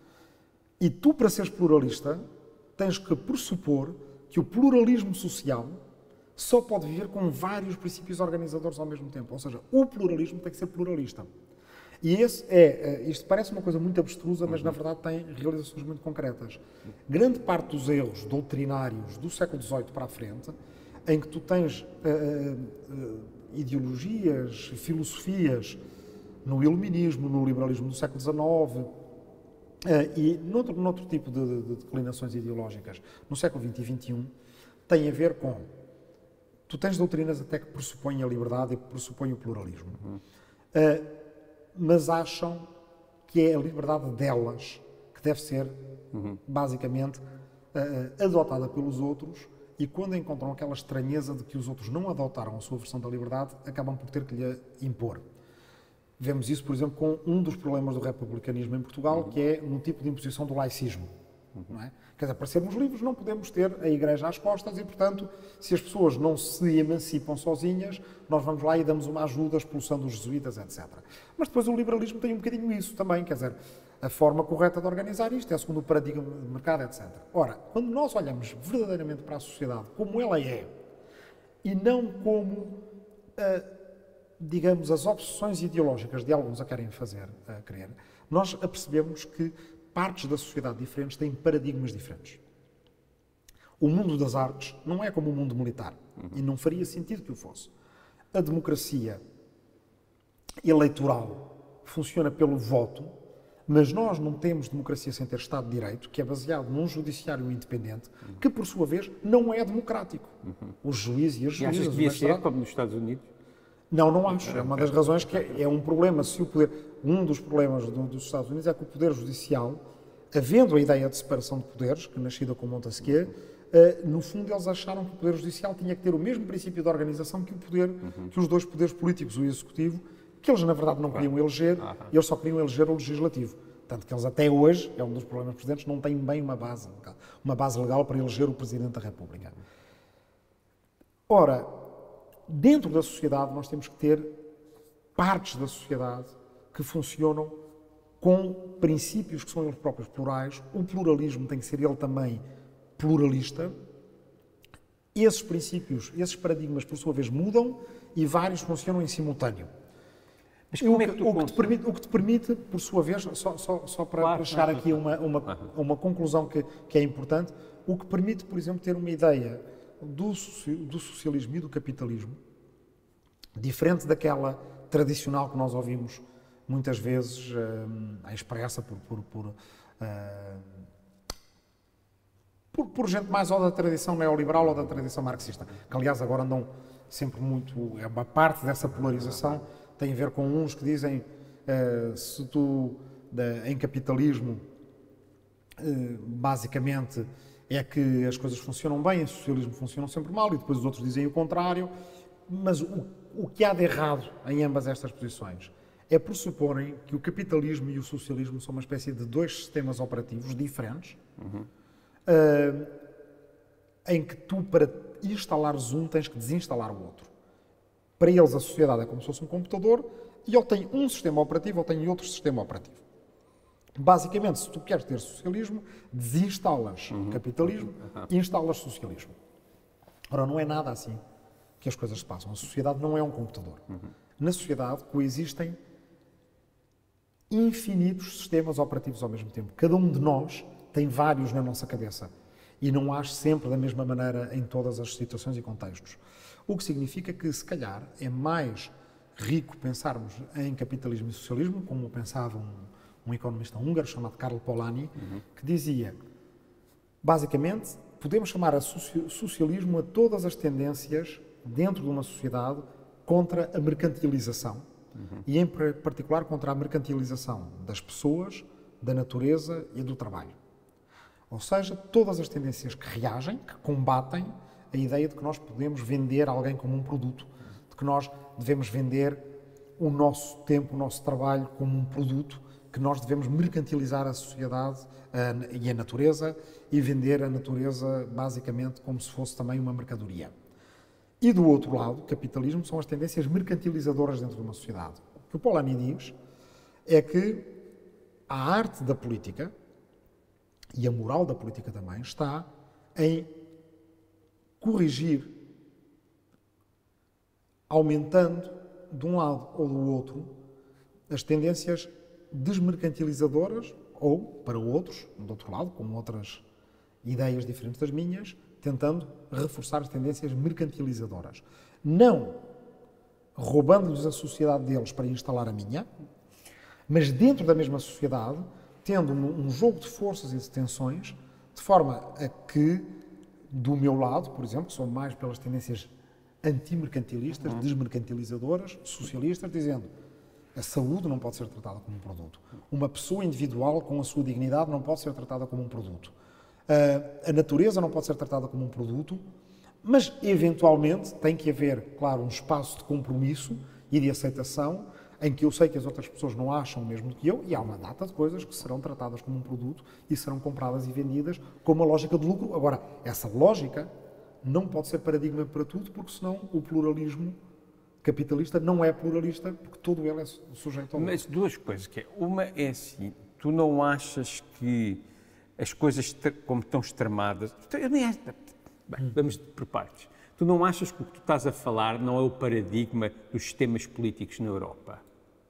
E tu, para seres pluralista, tens que pressupor que o pluralismo social só pode viver com vários princípios organizadores ao mesmo tempo. Ou seja, o pluralismo tem que ser pluralista. E esse é, isto parece uma coisa muito abstrusa, mas na verdade tem realizações muito concretas. Grande parte dos erros doutrinários do século dezoito para a frente, em que tu tens uh, uh, ideologias, filosofias no iluminismo, no liberalismo do século dezenove, Uh, e noutro, noutro tipo de, de, de declinações ideológicas, no século vinte e vinte e um, tem a ver com... Tu tens doutrinas até que pressupõem a liberdade e que pressupõem o pluralismo. Uhum. Uh, mas acham que é a liberdade delas que deve ser, uhum. basicamente, uh, adotada pelos outros, e quando encontram aquela estranheza de que os outros não adotaram a sua versão da liberdade, acabam por ter que lhe impor. Vemos isso, por exemplo, com um dos problemas do republicanismo em Portugal, uhum. que é no tipo de imposição do laicismo. Uhum. Não é? Quer dizer, para sermos livres não podemos ter a Igreja às costas e, portanto, se as pessoas não se emancipam sozinhas, nós vamos lá e damos uma ajuda expulsando os jesuítas, etcétera. Mas depois o liberalismo tem um bocadinho isso também, quer dizer, a forma correta de organizar isto é segundo o paradigma de mercado, etcétera. Ora, quando nós olhamos verdadeiramente para a sociedade como ela é, e não como... Uh, digamos, as obsessões ideológicas de alguns a querem fazer, a querer, nós apercebemos que partes da sociedade diferentes têm paradigmas diferentes. O mundo das artes não é como o mundo militar, uhum. e não faria sentido que o fosse. A democracia eleitoral funciona pelo voto, mas nós não temos democracia sem ter Estado de Direito, que é baseado num judiciário independente, uhum. que, por sua vez, não é democrático. Uhum. Os juízes e as juízes... E achas que devia ser como nos Estados Unidos? Não, não acho. É uma das razões que é, é um problema. Se o poder, um dos problemas do, dos Estados Unidos é que o Poder Judicial, havendo a ideia de separação de poderes, que nascida com Montesquieu, uh, no fundo eles acharam que o Poder Judicial tinha que ter o mesmo princípio de organização que o poder, uhum. que os dois poderes políticos, o Executivo, que eles na verdade não queriam eleger, uhum. eles só queriam eleger o Legislativo. Tanto que eles até hoje, é um dos problemas presentes, não têm bem uma base legal, uma base legal para eleger o Presidente da República. Ora, dentro da sociedade nós temos que ter partes da sociedade que funcionam com princípios que são eles próprios plurais. O pluralismo tem que ser ele também pluralista. Esses princípios, esses paradigmas, por sua vez, mudam e vários funcionam em simultâneo. Mas como o, que, é que o, que te permite, o que te permite, por sua vez, só, só, só para, claro, para chegar claro, aqui a uma, uma, uhum. uma conclusão que, que é importante, o que permite, por exemplo, ter uma ideia do, do socialismo e do capitalismo diferente daquela tradicional que nós ouvimos muitas vezes uh, expressa por, por, por, uh, por, por gente mais ou da tradição neoliberal ou da tradição marxista, que aliás agora andam sempre muito, é uma parte dessa polarização, tem a ver com uns que dizem uh, se tu, de, em capitalismo, uh, basicamente é que as coisas funcionam bem, em socialismo funcionam sempre mal, e depois os outros dizem o contrário, mas o, o que há de errado em ambas estas posições é pressuporem que o capitalismo e o socialismo são uma espécie de dois sistemas operativos diferentes, uhum. uh, em que tu, para instalares um, tens que desinstalar o outro. Para eles, a sociedade é como se fosse um computador e ele tem um sistema operativo ou tem outro sistema operativo. Basicamente, se tu queres ter socialismo, desinstalas uhum. capitalismo uhum. e instalas socialismo. Ora, não é nada assim que as coisas se passam. A sociedade não é um computador. Uhum. Na sociedade coexistem infinitos sistemas operativos ao mesmo tempo. Cada um de nós tem vários na nossa cabeça e não age sempre da mesma maneira em todas as situações e contextos. O que significa que, se calhar, é mais rico pensarmos em capitalismo e socialismo, como pensava um, um economista húngaro chamado Karl Polanyi, uhum. que dizia, basicamente, podemos chamar a socialismo a todas as tendências dentro de uma sociedade contra a mercantilização, uhum. e em particular contra a mercantilização das pessoas, da natureza e do trabalho. Ou seja, todas as tendências que reagem, que combatem a ideia de que nós podemos vender alguém como um produto, de que nós devemos vender o nosso tempo, o nosso trabalho como um produto, que nós devemos mercantilizar a sociedade a, e a natureza e vender a natureza basicamente como se fosse também uma mercadoria. E do outro lado, o capitalismo são as tendências mercantilizadoras dentro de uma sociedade. O que o Polanyi diz é que a arte da política e a moral da política também está em corrigir, aumentando de um lado ou do outro as tendências desmercantilizadoras ou, para outros, do outro lado, com outras ideias diferentes das minhas, tentando reforçar as tendências mercantilizadoras. Não roubando-lhes a sociedade deles para instalar a minha, mas dentro da mesma sociedade, tendo um, um jogo de forças e de tensões, de forma a que, do meu lado, por exemplo, que sou mais pelas tendências antimercantilistas, uhum. desmercantilizadoras, socialistas, dizendo a saúde não pode ser tratada como um produto. Uma pessoa individual com a sua dignidade não pode ser tratada como um produto. Uh, a natureza não pode ser tratada como um produto, mas, eventualmente, tem que haver, claro, um espaço de compromisso e de aceitação em que eu sei que as outras pessoas não acham o mesmo do que eu, e há uma data de coisas que serão tratadas como um produto e serão compradas e vendidas com uma lógica de lucro. Agora, essa lógica não pode ser paradigma para tudo, porque senão o pluralismo capitalista não é pluralista, porque todo ele é sujeito ao lucro. Mas duas coisas, que é, uma é assim, tu não achas que as coisas como estão extremadas, eu nem acho, bem, vamos por partes, tu não achas que o que tu estás a falar não é o paradigma dos sistemas políticos na Europa?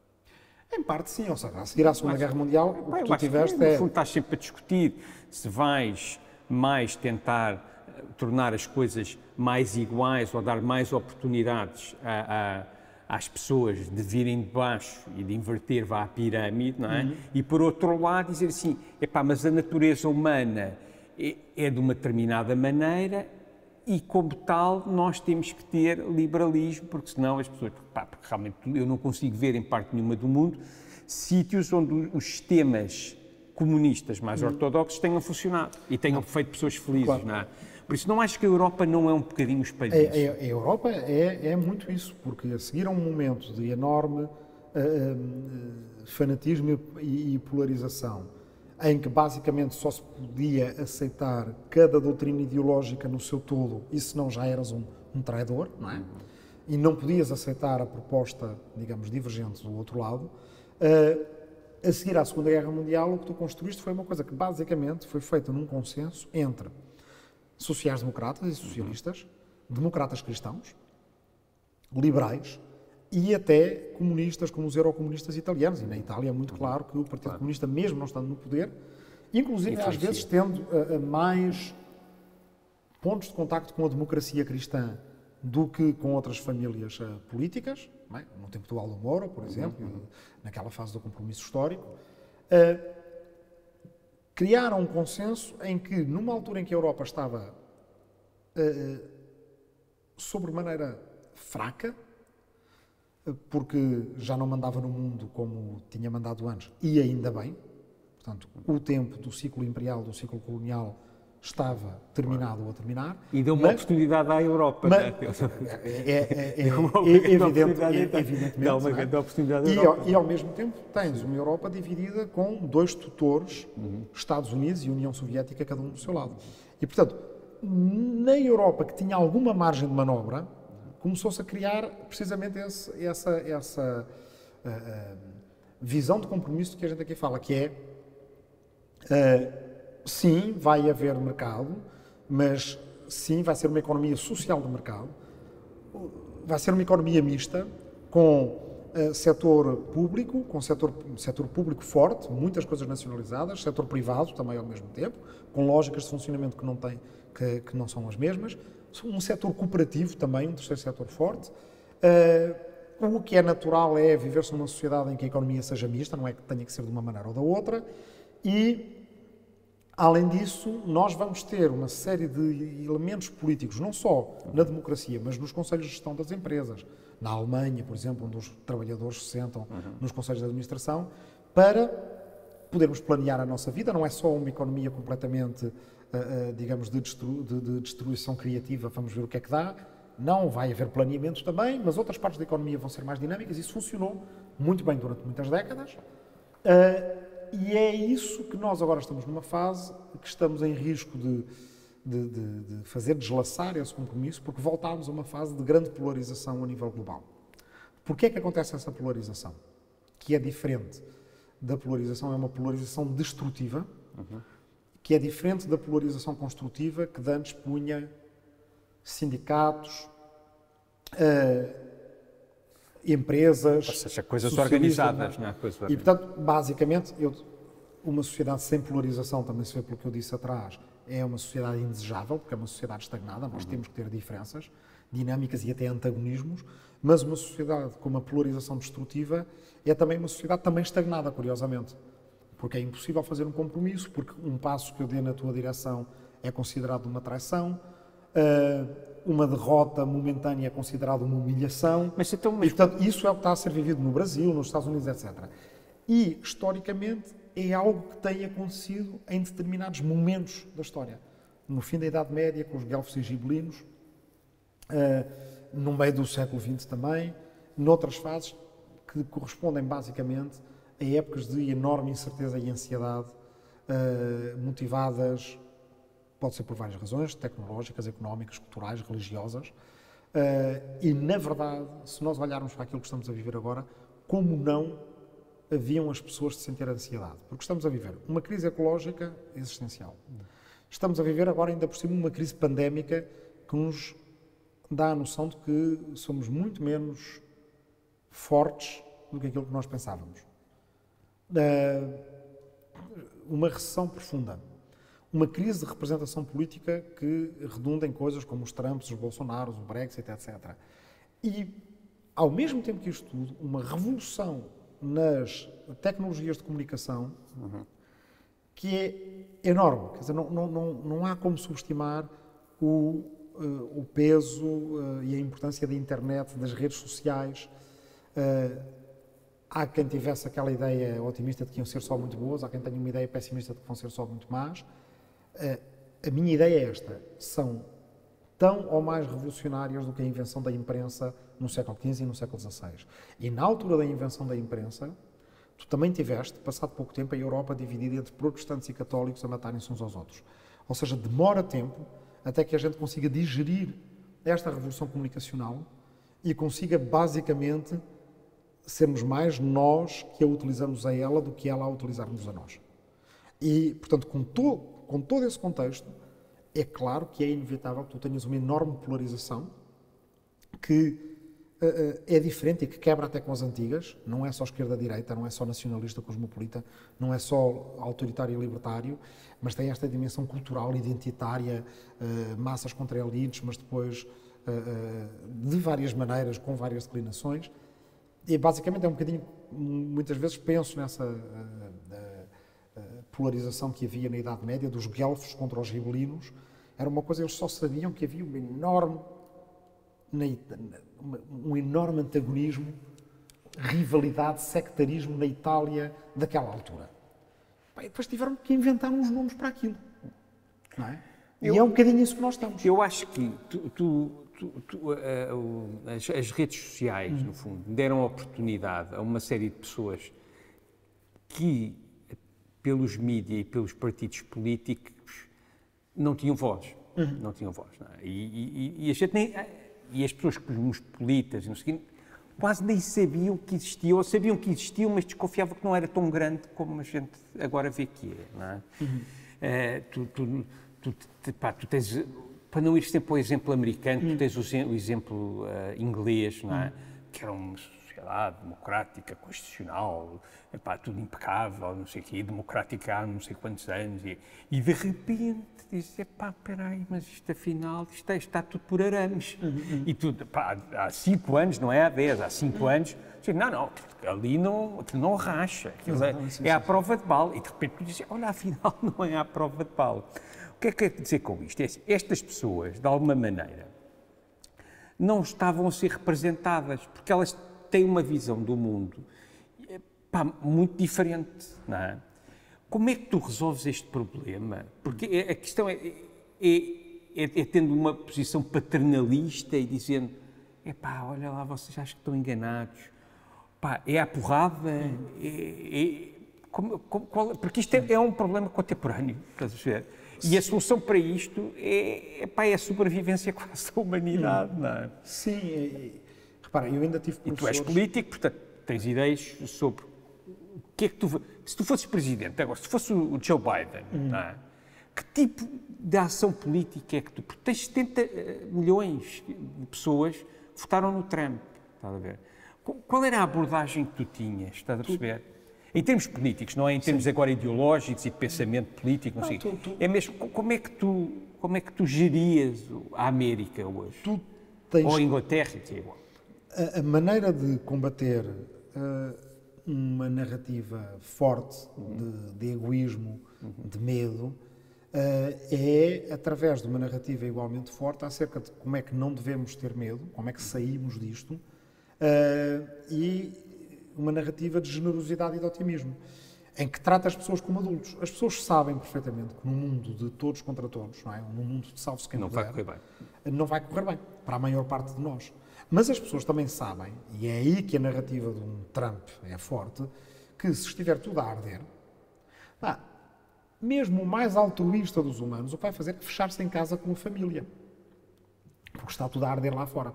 Em parte sim, ou seja, a seguir à Segunda Guerra Mundial, o que tu tiveste que, é... No fundo estás sempre a discutir se vais mais tentar tornar as coisas mais iguais ou dar mais oportunidades a, a, às pessoas de virem de baixo e de inverter vá a pirâmide, não é? Uhum. E por outro lado dizer assim, epá, mas a natureza humana é, é de uma determinada maneira e como tal nós temos que ter liberalismo, porque senão as pessoas, pá, porque realmente eu não consigo ver em parte nenhuma do mundo sítios onde os sistemas comunistas mais uhum. ortodoxos tenham funcionado e tenham feito pessoas felizes, claro. Não é? Por isso, não acho que a Europa não é um bocadinho espelho disso? A, a, a Europa é, é muito isso, porque a seguir a um momento de enorme uh, uh, fanatismo e, e polarização, em que basicamente só se podia aceitar cada doutrina ideológica no seu todo, e senão já eras um, um traidor, não é? E não podias aceitar a proposta, digamos, divergente do outro lado. Uh, a seguir à Segunda Guerra Mundial, o que tu construíste foi uma coisa que basicamente foi feita num consenso entre sociais-democratas e socialistas, democratas cristãos, liberais e até comunistas, como os eurocomunistas italianos. E na Itália é muito claro que o Partido claro. Comunista, mesmo não estando no poder, inclusive às vezes tendo uh, mais pontos de contacto com a democracia cristã do que com outras famílias uh, políticas, não é? No tempo do Aldo Moro, por exemplo, uhum. naquela fase do compromisso histórico, uh, criaram um consenso em que, numa altura em que a Europa estava uh, sobremaneira fraca, porque já não mandava no mundo como tinha mandado antes, e ainda bem, portanto, o tempo do ciclo imperial, do ciclo colonial, estava terminado ou a terminar. E deu uma mas, oportunidade à Europa. Mas, né? é, é, é, é, evidente, é, evidentemente. Dá uma grande oportunidade à e, Europa. Ao, e ao mesmo tempo tens uma Europa dividida com dois tutores, uhum. Estados Unidos e União Soviética, cada um do seu lado. E, portanto, na Europa, que tinha alguma margem de manobra, começou-se a criar precisamente esse, essa, essa uh, uh, visão de compromisso que a gente aqui fala, que é, uh, sim, vai haver mercado, mas sim, vai ser uma economia social do mercado, vai ser uma economia mista, com uh, setor público, com setor, setor público forte, muitas coisas nacionalizadas, setor privado também ao mesmo tempo, com lógicas de funcionamento que não, tem, que, que não são as mesmas, um setor cooperativo também, um terceiro setor forte. Uh, o que é natural é viver-se numa sociedade em que a economia seja mista, não é que tenha que ser de uma maneira ou da outra, e, além disso, nós vamos ter uma série de elementos políticos, não só na democracia, mas nos conselhos de gestão das empresas, na Alemanha, por exemplo, onde os trabalhadores se sentam uhum. nos conselhos de administração, para podermos planear a nossa vida. Não é só uma economia completamente, uh, uh, digamos, de, destru de, de destruição criativa, vamos ver o que é que dá. Não, vai haver planeamentos também, mas outras partes da economia vão ser mais dinâmicas. Isso funcionou muito bem durante muitas décadas. Uh, e é isso que nós agora estamos numa fase que estamos em risco de, de, de, de fazer deslaçar esse compromisso, porque voltámos a uma fase de grande polarização a nível global. Porquê é que acontece essa polarização? Que é diferente da polarização, é uma polarização destrutiva, uhum. que é diferente da polarização construtiva que de antes punha sindicatos, uh, empresas, ou seja, coisas organizadas, não é? E, portanto, basicamente, eu, uma sociedade sem polarização, também se vê pelo que eu disse atrás, é uma sociedade indesejável, porque é uma sociedade estagnada, nós uhum. temos que ter diferenças, dinâmicas e até antagonismos, mas uma sociedade com uma polarização destrutiva é também uma sociedade também estagnada, curiosamente, porque é impossível fazer um compromisso, porque um passo que eu dê na tua direção é considerado uma traição, uh, uma derrota momentânea é considerada uma humilhação, mas, então, mas... e portanto isso é o que está a ser vivido no Brasil, nos Estados Unidos, etcétera. E, historicamente, é algo que tem acontecido em determinados momentos da história. No fim da Idade Média, com os guelfos e gibelinos, uh, no meio do século vinte também, noutras fases que correspondem basicamente a épocas de enorme incerteza e ansiedade, uh, motivadas, pode ser por várias razões, tecnológicas, económicas, culturais, religiosas, uh, e na verdade, se nós olharmos para aquilo que estamos a viver agora, como não haviam as pessoas de sentir ansiedade? Porque estamos a viver uma crise ecológica existencial. Estamos a viver agora ainda por cima uma crise pandémica que nos dá a noção de que somos muito menos fortes do que aquilo que nós pensávamos. Uh, uma recessão profunda. Uma crise de representação política que redunda em coisas como os Trumps, os Bolsonaros, o Brexit, etcétera. E, ao mesmo tempo que isto tudo, uma revolução nas tecnologias de comunicação uhum. que é enorme. Quer dizer, não, não, não, não há como subestimar o, uh, o peso uh, e a importância da internet, das redes sociais. Uh, há quem tivesse aquela ideia otimista de que iam ser só muito boas, há quem tenha uma ideia pessimista de que vão ser só muito más. Uh, a minha ideia é esta: são tão ou mais revolucionárias do que a invenção da imprensa no século quinze e no século dezasseis. E na altura da invenção da imprensa, tu também tiveste, passado pouco tempo, a Europa dividida entre protestantes e católicos a matarem-se uns aos outros. Ou seja, demora tempo até que a gente consiga digerir esta revolução comunicacional e consiga, basicamente, sermos mais nós que a utilizamos a ela do que ela a utilizarmos a nós. E, portanto, com, to com todo esse contexto, é claro que é inevitável que tu tenhas uma enorme polarização que uh, é diferente e que quebra até com as antigas. Não é só esquerda-direita, não é só nacionalista, cosmopolita, não é só autoritário e libertário, mas tem esta dimensão cultural, identitária, uh, massas contra elites, mas depois uh, uh, de várias maneiras, com várias declinações. E basicamente é um bocadinho, muitas vezes penso nessa uh, uh, polarização que havia na Idade Média, dos guelfos contra os gibelinos. Era uma coisa, eles só sabiam que havia um enorme, um enorme antagonismo, rivalidade, sectarismo na Itália daquela altura. E depois tiveram que inventar uns nomes para aquilo. Não é? E eu, é um bocadinho isso que nós estamos. Eu acho que tu, tu, tu, tu, uh, uh, as, as redes sociais, hum. no fundo, deram oportunidade a uma série de pessoas que, pelos mídias e pelos partidos políticos, não tinham voz. Uhum. Não tinham voz. Não é? e, e, e, a gente nem, e as pessoas cosmopolitas, não sei, quase nem sabiam que existiam, ou sabiam que existiam, mas desconfiavam que não era tão grande como a gente agora vê que é. Não é? Uhum. Uh, tu, tu, tu, tu, pá, tu tens, para não ir sempre para o exemplo americano, uhum. tu tens o, o exemplo uh, inglês, não é? Uhum. Que era uma sociedade democrática, constitucional, epá, tudo impecável, não sei o quê, democrática há não sei quantos anos, e, e de repente dizes, epá, peraí, mas isto afinal, isto está tudo por arames. Uhum. E tudo, pá, há cinco anos, não é há dez, há cinco uhum. anos, digo, não, não, ali não, não racha, aquilo é, é à prova de bala. E de repente tu dizes, olha, afinal não é à prova de bala. O que é que quer dizer com isto? É, estas pessoas, de alguma maneira, não estavam a ser representadas, porque elas têm uma visão do mundo, pá, muito diferente, não é? Como é que tu resolves este problema? Porque a questão é, é, é, é tendo uma posição paternalista e dizendo, epá, olha lá, vocês acham que estão enganados, pá, é a porrada, é, é, como, como, qual, porque isto é, é um problema contemporâneo, estás a ver? E a solução para isto é, é, pá, é a sobrevivência quase da humanidade, não é? Sim, é, repara, eu ainda tive professores... E tu és político, portanto, tens ideias sobre o que é que tu... Se tu fosses presidente, agora, se fosse o Joe Biden, hum. não é? Que tipo de ação política é que tu... Porque tens setenta milhões de pessoas que votaram no Trump, estás a ver? Qual era a abordagem que tu tinhas, estás a perceber? Tu... Em termos políticos, não é em termos Sim. agora ideológicos e de pensamento político, não, não sei. Tu, tu... É mesmo, como é que tu, como é que tu gerias a América hoje? Tu tens... Ou a Inglaterra, que é igual. A, a maneira de combater uh, uma narrativa forte uhum. de, de egoísmo, uhum. de medo, uh, é através de uma narrativa igualmente forte acerca de como é que não devemos ter medo, como é que saímos disto, uh, e uma narrativa de generosidade e de otimismo, em que trata as pessoas como adultos. As pessoas sabem perfeitamente que num mundo de todos contra todos, não é? Num mundo de salve-se quem não puder, vai correr bem. Não vai correr bem, para a maior parte de nós. Mas as pessoas também sabem, e é aí que a narrativa de um Trump é forte, que se estiver tudo a arder, pá, mesmo o mais altruísta dos humanos, o que vai fazer é fechar-se em casa com a família, porque está tudo a arder lá fora.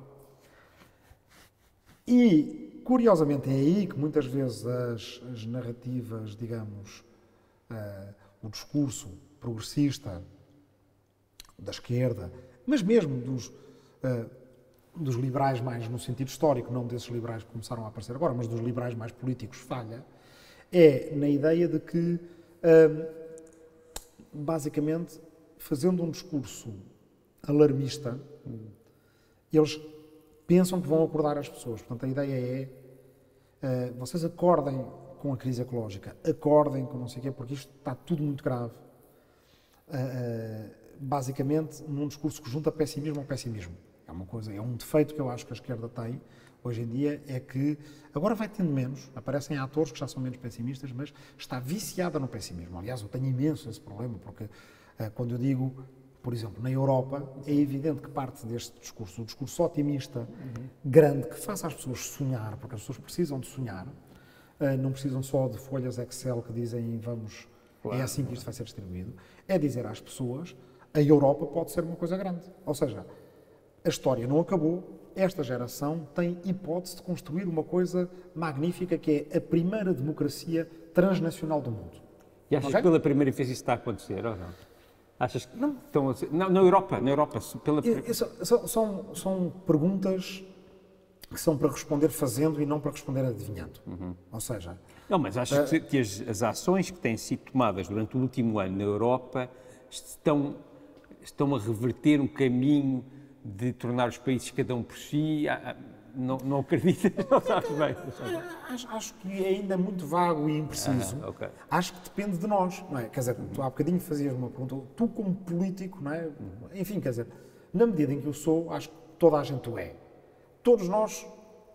E, curiosamente, é aí que muitas vezes as, as narrativas, digamos, uh, o discurso progressista da esquerda, mas mesmo dos, uh, dos liberais mais no sentido histórico, não desses liberais que começaram a aparecer agora, mas dos liberais mais políticos, falha, é na ideia de que, uh, basicamente, fazendo um discurso alarmista, eles pensam que vão acordar as pessoas. Portanto, a ideia é, uh, vocês acordem com a crise ecológica, acordem com não sei o quê, porque isto está tudo muito grave. Uh, uh, basicamente, num discurso que junta pessimismo ao pessimismo. É uma coisa, é um defeito que eu acho que a esquerda tem hoje em dia, é que agora vai tendo menos, aparecem atores que já são menos pessimistas, mas está viciada no pessimismo. Aliás, eu tenho imenso esse problema, porque uh, quando eu digo Por exemplo, na Europa, é evidente que parte deste discurso, o discurso otimista, uhum. grande, que faça as pessoas sonhar, porque as pessoas precisam de sonhar, uh, não precisam só de folhas Excel que dizem vamos, claro, é assim que isto vai ser distribuído, é dizer às pessoas, a Europa pode ser uma coisa grande. Ou seja, a história não acabou, esta geração tem hipótese de construir uma coisa magnífica que é a primeira democracia transnacional do mundo. E achas okay? que pela primeira vez isso está a acontecer, ou não? Achas que não? Estão a ser... não, na Europa, na Europa, pela... São, são, são perguntas que são para responder fazendo e não para responder adivinhando. Uhum. Ou seja... Não, mas achas uh, que as, as ações que têm sido tomadas durante o último ano na Europa estão, estão a reverter um caminho de tornar os países cada um por si? Não, não acreditas? Não sabes bem? Acho, acho que é ainda muito vago e impreciso. Ah, okay. Acho que depende de nós, não é? Quer dizer, tu há bocadinho fazias uma pergunta, tu como político, não é? Enfim, quer dizer, na medida em que eu sou, acho que toda a gente o é. Todos nós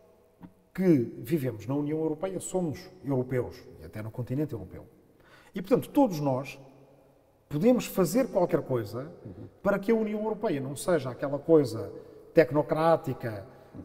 que vivemos na União Europeia somos europeus, e até no continente europeu. E, portanto, todos nós podemos fazer qualquer coisa para que a União Europeia não seja aquela coisa tecnocrática,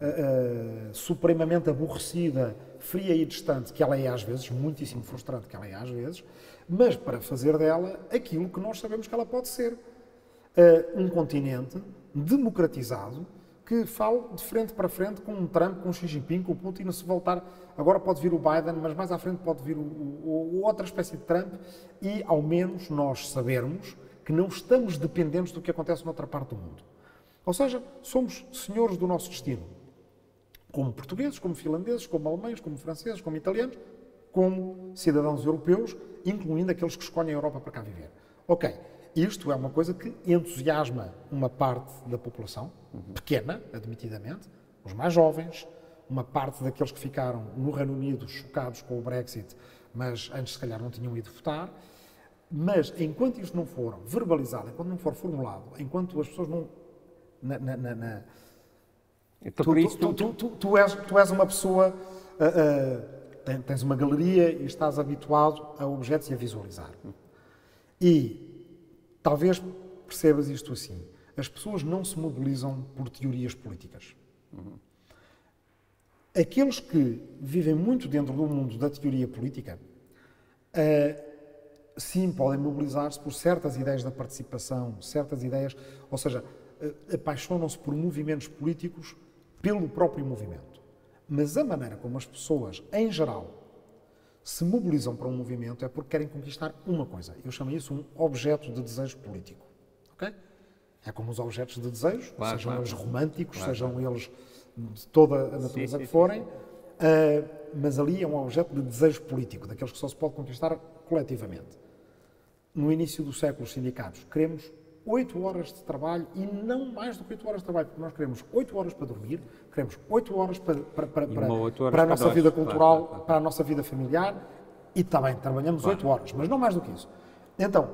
Uh, uh, supremamente aborrecida, fria e distante, que ela é às vezes, muitíssimo frustrante que ela é às vezes, mas para fazer dela aquilo que nós sabemos que ela pode ser. Uh, um continente democratizado que fale de frente para frente com um Trump, com um Xi Jinping, com o Putin, se voltar, agora pode vir o Biden, mas mais à frente pode vir o, o, o outra espécie de Trump, e ao menos nós sabermos que não estamos dependentes do que acontece noutra parte do mundo. Ou seja, somos senhores do nosso destino. Como portugueses, como finlandeses, como alemães, como franceses, como italianos, como cidadãos europeus, incluindo aqueles que escolhem a Europa para cá viver. Ok, isto é uma coisa que entusiasma uma parte da população, pequena, admitidamente, os mais jovens, uma parte daqueles que ficaram no Reino Unido chocados com o Brexit, mas antes se calhar não tinham ido votar. Mas enquanto isto não for verbalizado, enquanto não for formulado, enquanto as pessoas não... Na, na, na, na... Então, tu, isso, tu, tu, tu, tu, és, tu és uma pessoa, uh, uh, tens uma galeria e estás habituado a objetos e a visualizar. E talvez percebas isto assim, as pessoas não se mobilizam por teorias políticas. Uhum. Aqueles que vivem muito dentro do mundo da teoria política, uh, sim, podem mobilizar-se por certas ideias da participação, certas ideias, ou seja, apaixonam-se por movimentos políticos pelo próprio movimento. Mas a maneira como as pessoas, em geral, se mobilizam para um movimento é porque querem conquistar uma coisa. Eu chamo isso um objeto de desejo político. Okay? É como os objetos de desejo, claro, sejam claro. eles românticos, claro, sejam claro. eles de toda a natureza sim, que sim, forem, sim, sim. Uh, mas ali é um objeto de desejo político, daqueles que só se pode conquistar coletivamente. No início do século, os sindicatos, queremos oito horas de trabalho e não mais do que oito horas de trabalho, porque nós queremos oito horas para dormir, queremos oito horas para, para, para, para, para a nossa vida cultural, claro, claro. para a nossa vida familiar, e também trabalhamos oito claro. horas, mas não mais do que isso. Então,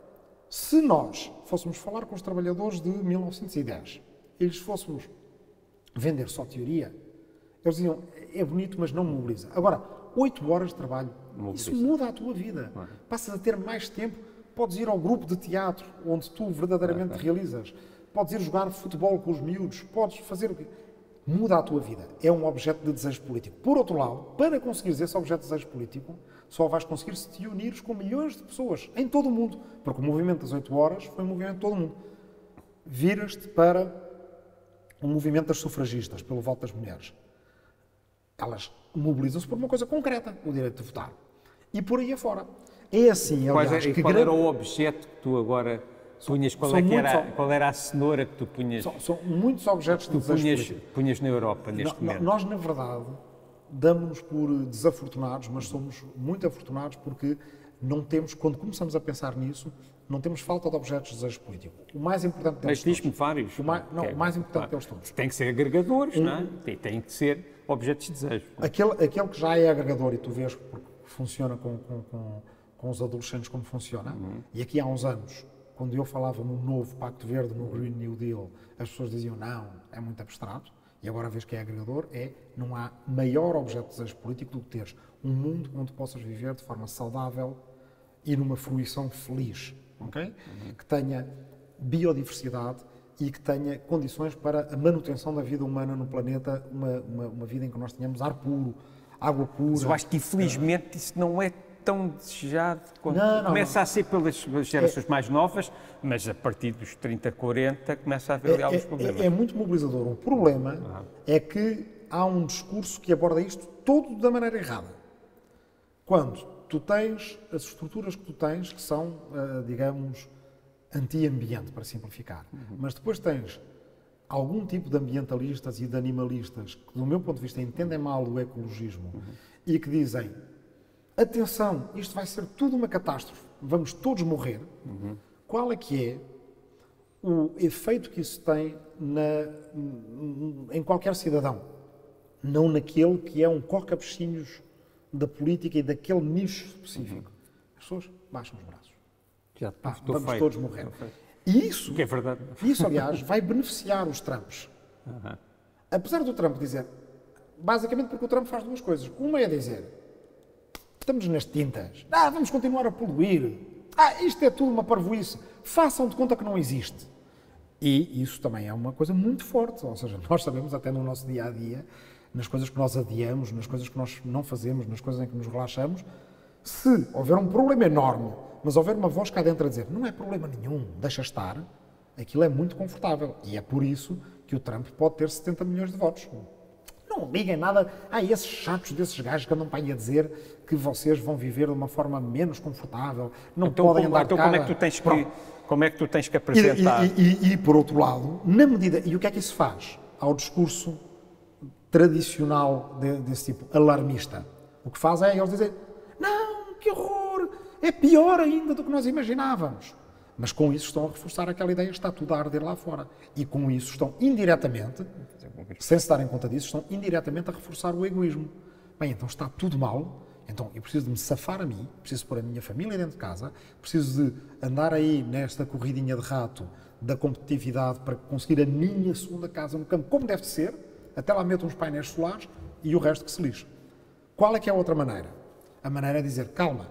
se nós fôssemos falar com os trabalhadores de mil novecentos e dez e lhes fôssemos vender só teoria, eles diziam, é bonito, mas não mobiliza. Agora, oito horas de trabalho, mobiliza. Isso muda a tua vida. Claro. Passas a ter mais tempo. Podes ir ao grupo de teatro, onde tu verdadeiramente ah, tá. realizas. Podes ir jogar futebol com os miúdos. Podes fazer o quê? Muda a tua vida. É um objeto de desejo político. Por outro lado, para conseguires esse objeto de desejo político, só vais conseguir se te unires com milhões de pessoas em todo o mundo. Porque o movimento das oito horas foi um movimento de todo o mundo. Viras-te para o movimento das sufragistas, pelo voto das mulheres. Elas mobilizam-se por uma coisa concreta, o direito de votar. E por aí afora. É assim, aliás, Quais, que qual grande... era o objeto que tu agora punhas? Qual, é que era, qual era a cenoura que tu punhas? São, são muitos objetos que tu de punhas, punhas na Europa neste no, momento. Nós, na verdade, damos-nos por desafortunados, mas somos muito afortunados porque não temos, quando começamos a pensar nisso, não temos falta de objetos de desejo político. O mais importante deles todos... Mas diz-me vários. O mais, não, é, o mais importante deles todos. Tem que ser agregadores, um, não é? Tem, tem que ser objetos de desejo. Aquele, aquele que já é agregador, e tu vês porque funciona com... com, com com os adolescentes como funciona. Uhum. E aqui há uns anos, quando eu falava no novo Pacto Verde, no Green New Deal, as pessoas diziam não, é muito abstrato, e agora vês que é agregador, é, não há maior objeto de desejo político do que teres um mundo onde possas viver de forma saudável e numa fruição feliz, ok? Uhum. Que tenha biodiversidade e que tenha condições para a manutenção da vida humana no planeta, uma, uma, uma vida em que nós tenhamos ar puro, água pura. Mas eu acho que, infelizmente, isso não é tão desejado. Quando Não, não, começa não. a ser pelas gerações é, mais novas, mas a partir dos trinta, quarenta começa a haver é, alguns é, problemas. É, é muito mobilizador. O problema ah. é que há um discurso que aborda isto todo da maneira errada. Quando tu tens as estruturas que tu tens, que são, uh, digamos, anti-ambiente, para simplificar, uhum. mas depois tens algum tipo de ambientalistas e de animalistas que, do meu ponto de vista, entendem mal o ecologismo uhum. e que dizem: atenção, isto vai ser tudo uma catástrofe, vamos todos morrer. Uhum. Qual é que é o efeito que isso tem na, em qualquer cidadão? Não naquele que é um corca-peixinhos da política e daquele nicho específico. Uhum. As pessoas baixam os braços. Já Pá, estou vamos feito. todos morrer. E isso, que é verdade. isso, aliás, vai beneficiar os Trumps. Uhum. Apesar do Trump dizer, basicamente porque o Trump faz duas coisas. Uma é dizer, estamos nas tintas, ah, vamos continuar a poluir, ah, isto é tudo uma parvoíce, façam de conta que não existe. E isso também é uma coisa muito forte, ou seja, nós sabemos até no nosso dia-a-dia, nas coisas que nós adiamos, nas coisas que nós não fazemos, nas coisas em que nos relaxamos, se houver um problema enorme, mas houver uma voz cá dentro a dizer não é problema nenhum, deixa estar, aquilo é muito confortável. E é por isso que o Trump pode ter setenta milhões de votos. Não liguem nada a esses chatos desses gajos que andam para aí a dizer que vocês vão viver de uma forma menos confortável, não então, podem como, andar então de como cara. é que tu tens que, como é que tu tens que apresentar? E, e, e, e, por outro lado, na medida... E o que é que isso faz ao discurso tradicional de, desse tipo, alarmista? O que faz é eles dizerem não, que horror, é pior ainda do que nós imaginávamos. Mas com isso estão a reforçar aquela ideia que está tudo a arder lá fora. E com isso estão indiretamente, sem se darem conta disso, estão indiretamente a reforçar o egoísmo. Bem, então está tudo mal, então eu preciso de me safar a mim, preciso pôr a minha família dentro de casa, preciso de andar aí nesta corridinha de rato da competitividade para conseguir a minha segunda casa no campo, como deve ser, até lá meto uns painéis solares e o resto que se lixe. Qual é que é a outra maneira? A maneira é dizer, calma,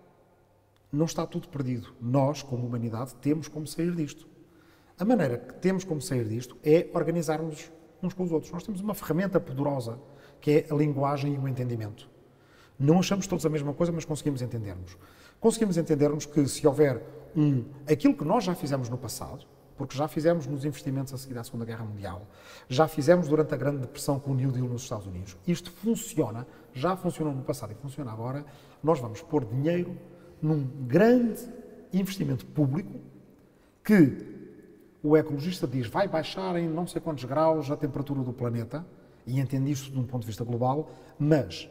não está tudo perdido. Nós, como humanidade, temos como sair disto. A maneira que temos como sair disto é organizarmos uns com os outros. Nós temos uma ferramenta poderosa, que é a linguagem e o entendimento. Não achamos todos a mesma coisa, mas conseguimos entendermos. Conseguimos entendermos que se houver um, aquilo que nós já fizemos no passado, porque já fizemos nos investimentos a seguir à Segunda Guerra Mundial, já fizemos durante a Grande Depressão com o New Deal nos Estados Unidos, isto funciona, já funcionou no passado e funciona agora, nós vamos pôr dinheiro num grande investimento público que o ecologista diz vai baixar em não sei quantos graus a temperatura do planeta, e entende isto de um ponto de vista global, mas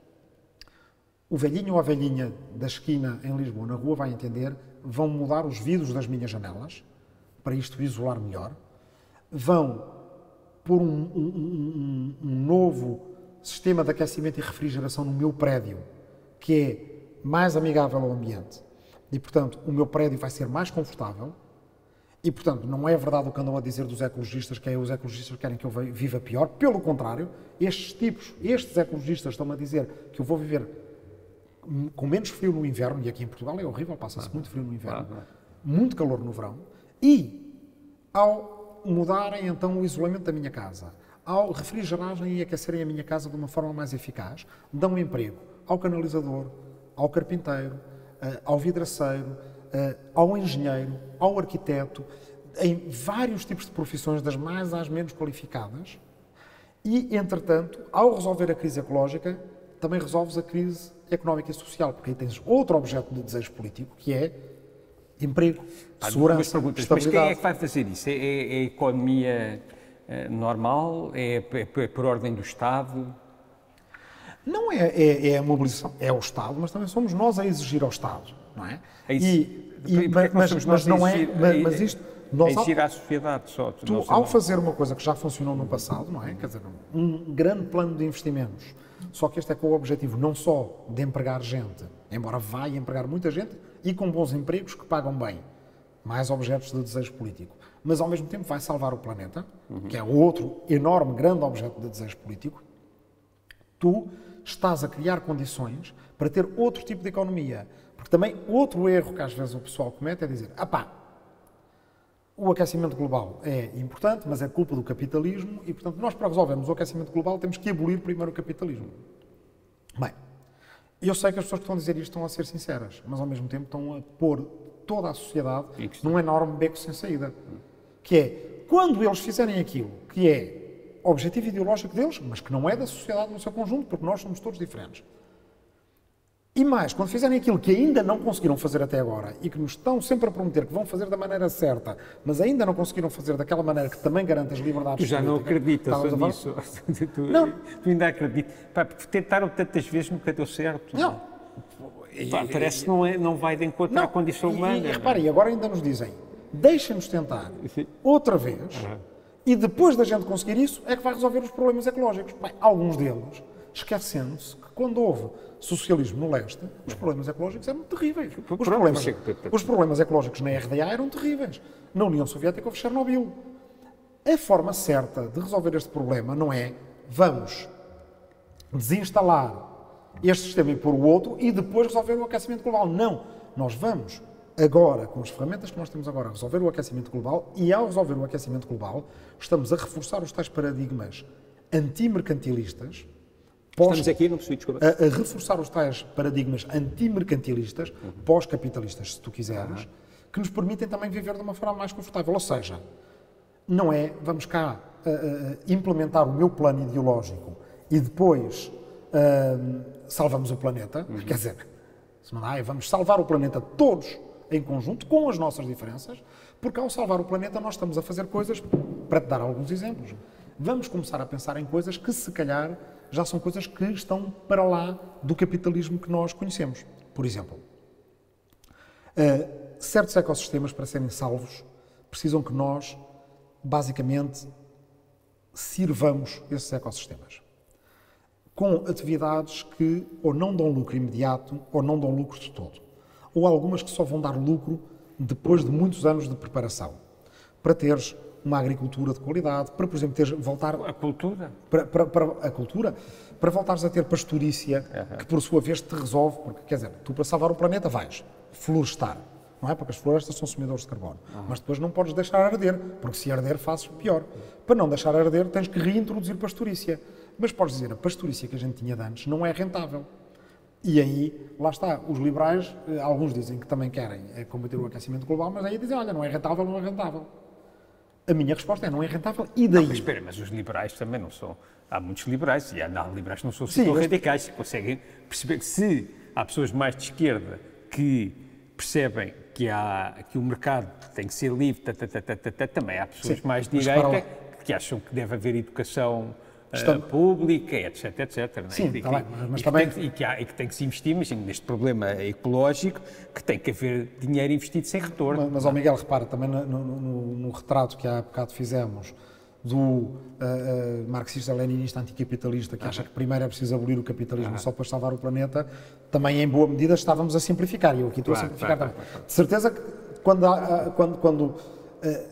o velhinho ou a velhinha da esquina em Lisboa, na rua, vai entender, vão mudar os vidros das minhas janelas, para isto isolar melhor, vão pôr um, um, um, um novo sistema de aquecimento e refrigeração no meu prédio, que é mais amigável ao ambiente. E, portanto, o meu prédio vai ser mais confortável. E, portanto, não é verdade o que andam a dizer dos ecologistas, que é os ecologistas querem que eu viva pior. Pelo contrário, estes tipos, estes ecologistas estão-me a dizer que eu vou viver com menos frio no inverno, e aqui em Portugal é horrível, passa-se muito frio no inverno, muito calor no verão, e ao mudarem então o isolamento da minha casa, ao refrigerarem e aquecerem a minha casa de uma forma mais eficaz, dão emprego ao canalizador, ao carpinteiro, ao vidraceiro, ao engenheiro, ao arquiteto, em vários tipos de profissões, das mais às menos qualificadas, e, entretanto, ao resolver a crise ecológica, também resolves a crise económica e social, porque aí tens outro objeto de desejo político, que é emprego, ah, segurança, perguntas, estabilidade. Mas quem é que vai fazer isso? É, é, é a economia é, normal? É, é, é por ordem do Estado? Não é, é, é a mobilização, é o Estado, mas também somos nós a exigir ao Estado, não é? É isso. E, e, mas, mas, mas não é, mas, mas isto... Nós, exigir à sociedade só. Tu, ao fazer uma coisa que já funcionou no passado, não é? Quer dizer, um grande plano de investimentos, só que este é com o objetivo não só de empregar gente, embora vai empregar muita gente e com bons empregos que pagam bem, mais objetos de desejo político, mas ao mesmo tempo vai salvar o planeta, uhum. que é outro enorme, grande objeto de desejo político. Tu estás a criar condições para ter outro tipo de economia, porque também outro erro que às vezes o pessoal comete é dizer, ah pá, o aquecimento global é importante, mas é culpa do capitalismo e, portanto, nós para resolvermos o aquecimento global temos que abolir primeiro o capitalismo. Bem, eu sei que as pessoas que estão a dizer isto estão a ser sinceras, mas ao mesmo tempo estão a pôr toda a sociedade num enorme beco sem saída. Que é, quando eles fizerem aquilo que é o objetivo ideológico deles, mas que não é da sociedade no seu conjunto, porque nós somos todos diferentes. E mais, quando fizerem aquilo que ainda não conseguiram fazer até agora e que nos estão sempre a prometer que vão fazer da maneira certa, mas ainda não conseguiram fazer daquela maneira que também garante as liberdades Tu já não acreditas nisso. Tu, não. tu ainda acreditas. Pá, porque tentaram tantas vezes, nunca deu certo. Não. Pá, parece que não, é, não vai de encontro à condição humana. E, e reparem, agora ainda nos dizem, deixem-nos tentar outra vez uhum. e depois da gente conseguir isso é que vai resolver os problemas ecológicos. Bem, alguns deles, esquecendo-se que quando houve socialismo no leste, os problemas ecológicos eram terríveis. Os problemas, os problemas ecológicos na R D A eram terríveis. Na União Soviética houve Chernobyl. A forma certa de resolver este problema não é vamos desinstalar este sistema e pôr o outro e depois resolver o aquecimento global. Não. Nós vamos agora, com as ferramentas que nós temos agora, resolver o aquecimento global e ao resolver o aquecimento global estamos a reforçar os tais paradigmas antimercantilistas. Estamos aqui, não percebi, desculpa. A, a reforçar os tais paradigmas antimercantilistas, uhum. pós-capitalistas, se tu quiseres, uhum. que nos permitem também viver de uma forma mais confortável. Ou seja, não é, vamos cá uh, uh, implementar o meu plano ideológico e depois uh, salvamos o planeta, uhum. quer dizer, se não dá, é vamos salvar o planeta todos em conjunto, com as nossas diferenças, porque ao salvar o planeta nós estamos a fazer coisas, para te dar alguns exemplos, vamos começar a pensar em coisas que se calhar já são coisas que estão para lá do capitalismo que nós conhecemos. Por exemplo, uh, certos ecossistemas, para serem salvos, precisam que nós, basicamente, sirvamos esses ecossistemas com atividades que ou não dão lucro imediato ou não dão lucro de todo. Ou algumas que só vão dar lucro depois de muitos anos de preparação. Para teres uma agricultura de qualidade, para, por exemplo, teres, voltar... A cultura. Para, para, para a cultura, para voltares a ter pastorícia, uhum. que por sua vez te resolve, porque, quer dizer, tu para salvar o planeta vais florestar, não é? Porque as florestas são sumidores de carbono. Uhum. Mas depois não podes deixar arder, porque se arder fazes pior. Para não deixar arder tens que reintroduzir pastorícia. Mas podes dizer, a pastorícia que a gente tinha de antes não é rentável. E aí, lá está, os liberais, alguns dizem que também querem combater o aquecimento global, mas aí dizem, olha, não é rentável, não é rentável. A minha resposta é, não é rentável, e daí? Não, mas espera, mas os liberais também não são... Há muitos liberais, e há não, liberais não são super radicais, que conseguem perceber que se há pessoas mais de esquerda que percebem que, há, que o mercado tem que ser livre, tata, tata, tata, também há pessoas Sim, mais de direita que acham que deve haver educação uh, pública, etc, etc. Não é? Sim, e, tá que, bem, mas e, também... que tem, e, que há, e que tem que se investir, mas neste problema ecológico, que tem que haver dinheiro investido sem retorno. Mas, mas ó Miguel, repara, também no, no, no, no retrato que há bocado fizemos do uh, uh, marxista-leninista anticapitalista, que uh-huh. acha que primeiro é preciso abolir o capitalismo uh-huh. só para salvar o planeta, também em boa medida estávamos a simplificar, e eu aqui estou claro, a simplificar claro, também. Claro. De certeza que quando, há, quando, quando uh,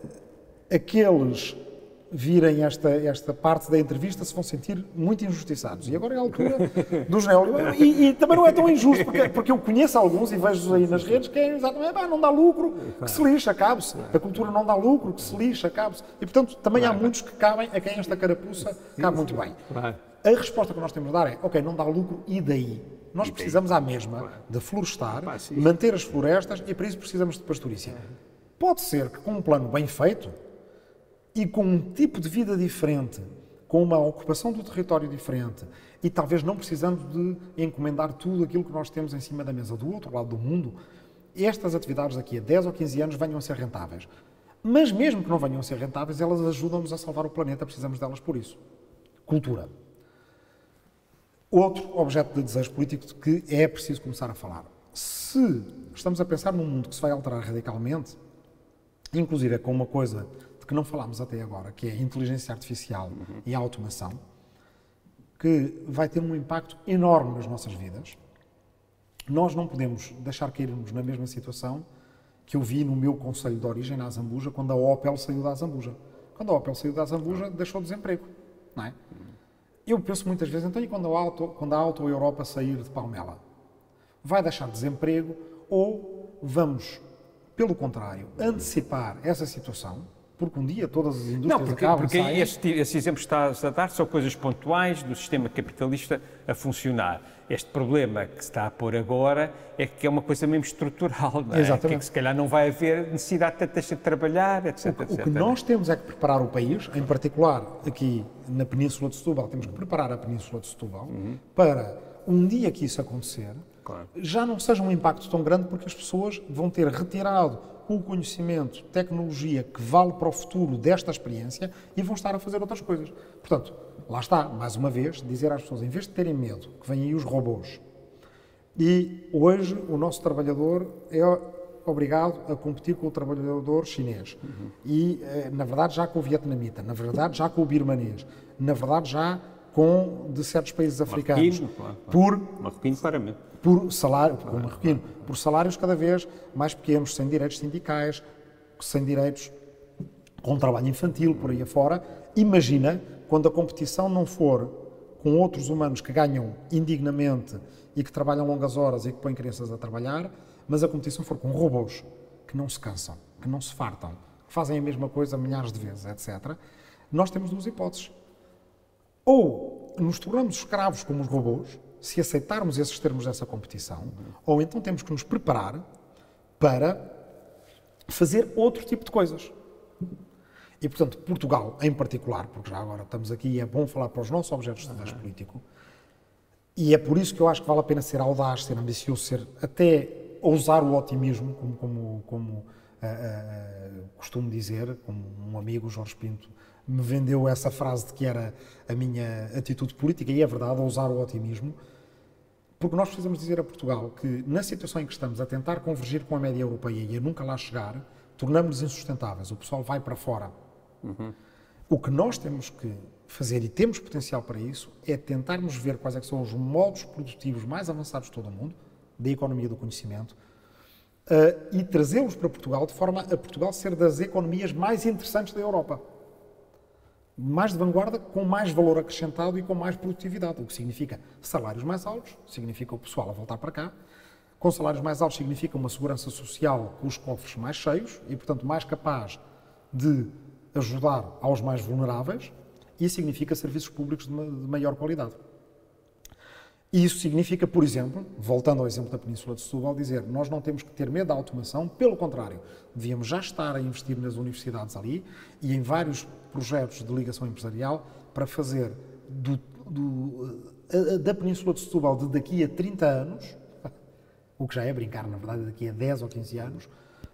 aqueles virem esta, esta parte da entrevista se vão sentir muito injustiçados. E agora é a altura dos neoliberais. E, e também não é tão injusto, porque, porque eu conheço alguns e vejo aí nas redes que é exatamente, ah, não dá lucro, que se lixa, cabe-se. A cultura não dá lucro, que se lixa, cabe-se. E, portanto, também há muitos que cabem, a quem esta carapuça cabe muito bem. A resposta que nós temos de dar é, ok, não dá lucro, e daí? Nós precisamos à mesma de florestar, manter as florestas, e para isso precisamos de pastorícia. Pode ser que com um plano bem feito, e com um tipo de vida diferente, com uma ocupação do território diferente, e talvez não precisando de encomendar tudo aquilo que nós temos em cima da mesa do outro lado do mundo, estas atividades daqui a dez ou quinze anos venham a ser rentáveis. Mas mesmo que não venham a ser rentáveis, elas ajudam-nos a salvar o planeta, precisamos delas por isso. Cultura. Outro objeto de desejo político de que é preciso começar a falar. Se estamos a pensar num mundo que se vai alterar radicalmente, inclusive com uma coisa de que não falámos até agora, que é a inteligência artificial uhum. e a automação, que vai ter um impacto enorme nas nossas vidas. Nós não podemos deixar cairmos na mesma situação que eu vi no meu concelho de origem, na Azambuja, quando a Opel saiu da Azambuja. Quando a Opel saiu da Azambuja, deixou o desemprego, não é? Eu penso muitas vezes, então, e quando a Auto, quando a Auto Europa sair de Palmela? Vai deixar desemprego ou vamos pelo contrário, antecipar essa situação, porque um dia todas as indústrias Não, porque, acabam porque saem... este, esse exemplo que estás a dar são coisas pontuais do sistema capitalista a funcionar. Este problema que se está a pôr agora é que é uma coisa mesmo estrutural, não é? Exatamente. Que, é que se calhar não vai haver necessidade de tanta gente de trabalhar, etc, O que, etcétera. o que nós temos é que preparar o país, em particular aqui na Península de Setúbal, temos que preparar a Península de Setúbal uhum. para um dia que isso acontecer, claro. já não seja um impacto tão grande porque as pessoas vão ter retirado o conhecimento, tecnologia que vale para o futuro desta experiência e vão estar a fazer outras coisas. Portanto, lá está, mais uma vez, dizer às pessoas, em vez de terem medo, que vêm aí os robôs, e hoje o nosso trabalhador é obrigado a competir com o trabalhador chinês, uhum. e, na verdade, já com o vietnamita, na verdade, já com o birmanês, na verdade, já com de certos países africanos. Marroquino, claro, claro. Por, Marroquino, claramente. Por, salário, por, marroquino, por salários cada vez mais pequenos, sem direitos sindicais, sem direitos com trabalho infantil, por aí afora. Imagina quando a competição não for com outros humanos que ganham indignamente e que trabalham longas horas e que põem crianças a trabalhar, mas a competição for com robôs que não se cansam, que não se fartam, que fazem a mesma coisa milhares de vezes, etcétera. Nós temos duas hipóteses. Ou nos tornamos escravos como os robôs, se aceitarmos esses termos dessa competição, uhum. ou então temos que nos preparar para fazer outro tipo de coisas. E, portanto, Portugal, em particular, porque já agora estamos aqui e é bom falar para os nossos objetos de interesse uhum. político, e é por isso que eu acho que vale a pena ser audaz, ser ambicioso, ser até ousar o otimismo, como, como, como uh, uh, costumo dizer, como um amigo, Jorge Pinto, me vendeu essa frase de que era a minha atitude política, e é verdade, ousar o otimismo, porque nós precisamos dizer a Portugal que, na situação em que estamos a tentar convergir com a média europeia e a nunca lá chegar, tornamos-nos insustentáveis, o pessoal vai para fora. Uhum. O que nós temos que fazer, e temos potencial para isso, é tentarmos ver quais é que são os modos produtivos mais avançados de todo o mundo, da economia do conhecimento, uh, e trazê-los para Portugal, de forma a Portugal ser das economias mais interessantes da Europa. Mais de vanguarda, com mais valor acrescentado e com mais produtividade, o que significa salários mais altos, significa o pessoal a voltar para cá. Com salários mais altos significa uma segurança social com os cofres mais cheios e, portanto, mais capaz de ajudar aos mais vulneráveis, e significa serviços públicos de maior qualidade. E isso significa, por exemplo, voltando ao exemplo da Península de Setúbal, dizer nós não temos que ter medo da automação, pelo contrário, devíamos já estar a investir nas universidades ali e em vários projetos de ligação empresarial para fazer do, do, a, a, da Península de Setúbal de daqui a trinta anos, o que já é brincar, na verdade, daqui a dez ou quinze anos,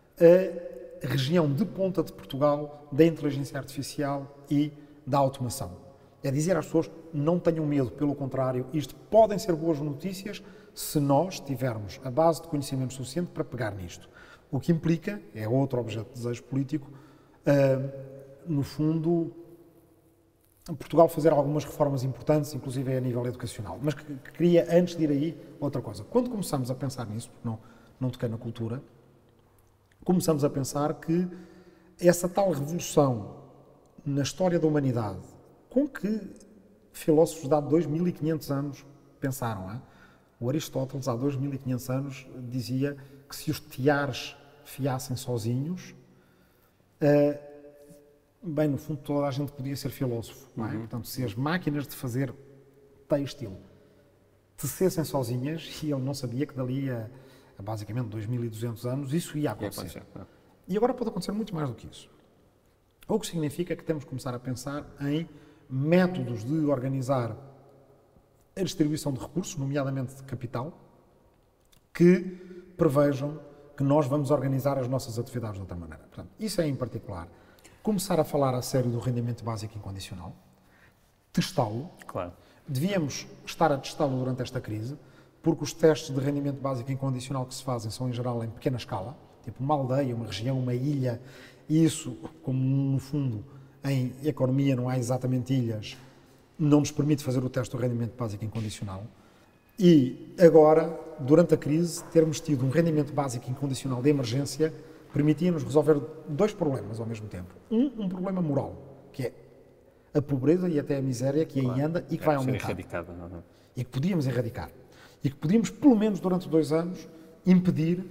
a região de ponta de Portugal da inteligência artificial e da automação. É dizer às pessoas, não tenham medo, pelo contrário, isto podem ser boas notícias se nós tivermos a base de conhecimento suficiente para pegar nisto. O que implica, é outro objeto de desejo político, uh, no fundo, Portugal fazer algumas reformas importantes, inclusive a nível educacional. Mas que, que queria, antes de ir aí, outra coisa. Quando começamos a pensar nisso, porque não, não toquei na cultura, começamos a pensar que essa tal revolução na história da humanidade, com que filósofos de há dois mil e quinhentos anos pensaram. Hein? O Aristóteles, há dois mil e quinhentos anos, dizia que se os teares fiassem sozinhos, uh, bem, no fundo, toda a gente podia ser filósofo. Não é? Uhum. Portanto, se as máquinas de fazer têxtil tecessem sozinhas, e ele não sabia que dali a, a basicamente dois mil e duzentos anos isso ia acontecer. É, e agora pode acontecer muito mais do que isso. O que significa que temos que começar a pensar em métodos de organizar a distribuição de recursos, nomeadamente de capital, que prevejam que nós vamos organizar as nossas atividades de outra maneira. Portanto, isso é, em particular, começar a falar a sério do rendimento básico incondicional, testá-lo. Claro. Devíamos estar a testá-lo durante esta crise, porque os testes de rendimento básico incondicional que se fazem são, em geral, em pequena escala, tipo uma aldeia, uma região, uma ilha, e isso, como no fundo, em economia não há exatamente ilhas, não nos permite fazer o teste do rendimento básico incondicional. E agora, durante a crise, termos tido um rendimento básico incondicional de emergência permitia-nos resolver dois problemas ao mesmo tempo. Um, um problema moral, que é a pobreza e até a miséria que claro, aí anda e que vai aumentar. Erradicada, não é? E que podíamos erradicar. E que podíamos, pelo menos durante dois anos, impedir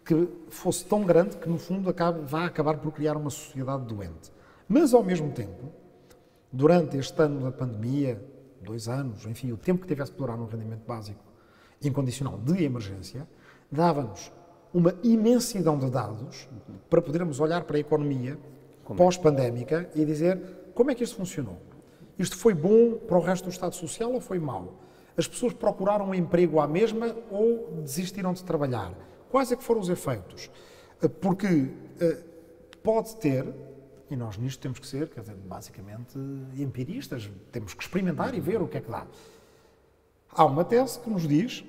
que fosse tão grande que, no fundo, acabe, vai acabar por criar uma sociedade doente. Mas, ao mesmo tempo, durante este ano da pandemia, dois anos, enfim, o tempo que tivesse de durar no rendimento básico incondicional de emergência, dava-nos uma imensidão de dados para podermos olhar para a economia pós-pandémica e dizer como é que isto funcionou. Isto foi bom para o resto do Estado Social ou foi mau? As pessoas procuraram um emprego à mesma ou desistiram de trabalhar? Quais é que foram os efeitos? Porque pode ter, e nós nisto temos que ser, quer dizer, basicamente empiristas, temos que experimentar e ver o que é que dá. Há uma tese que nos diz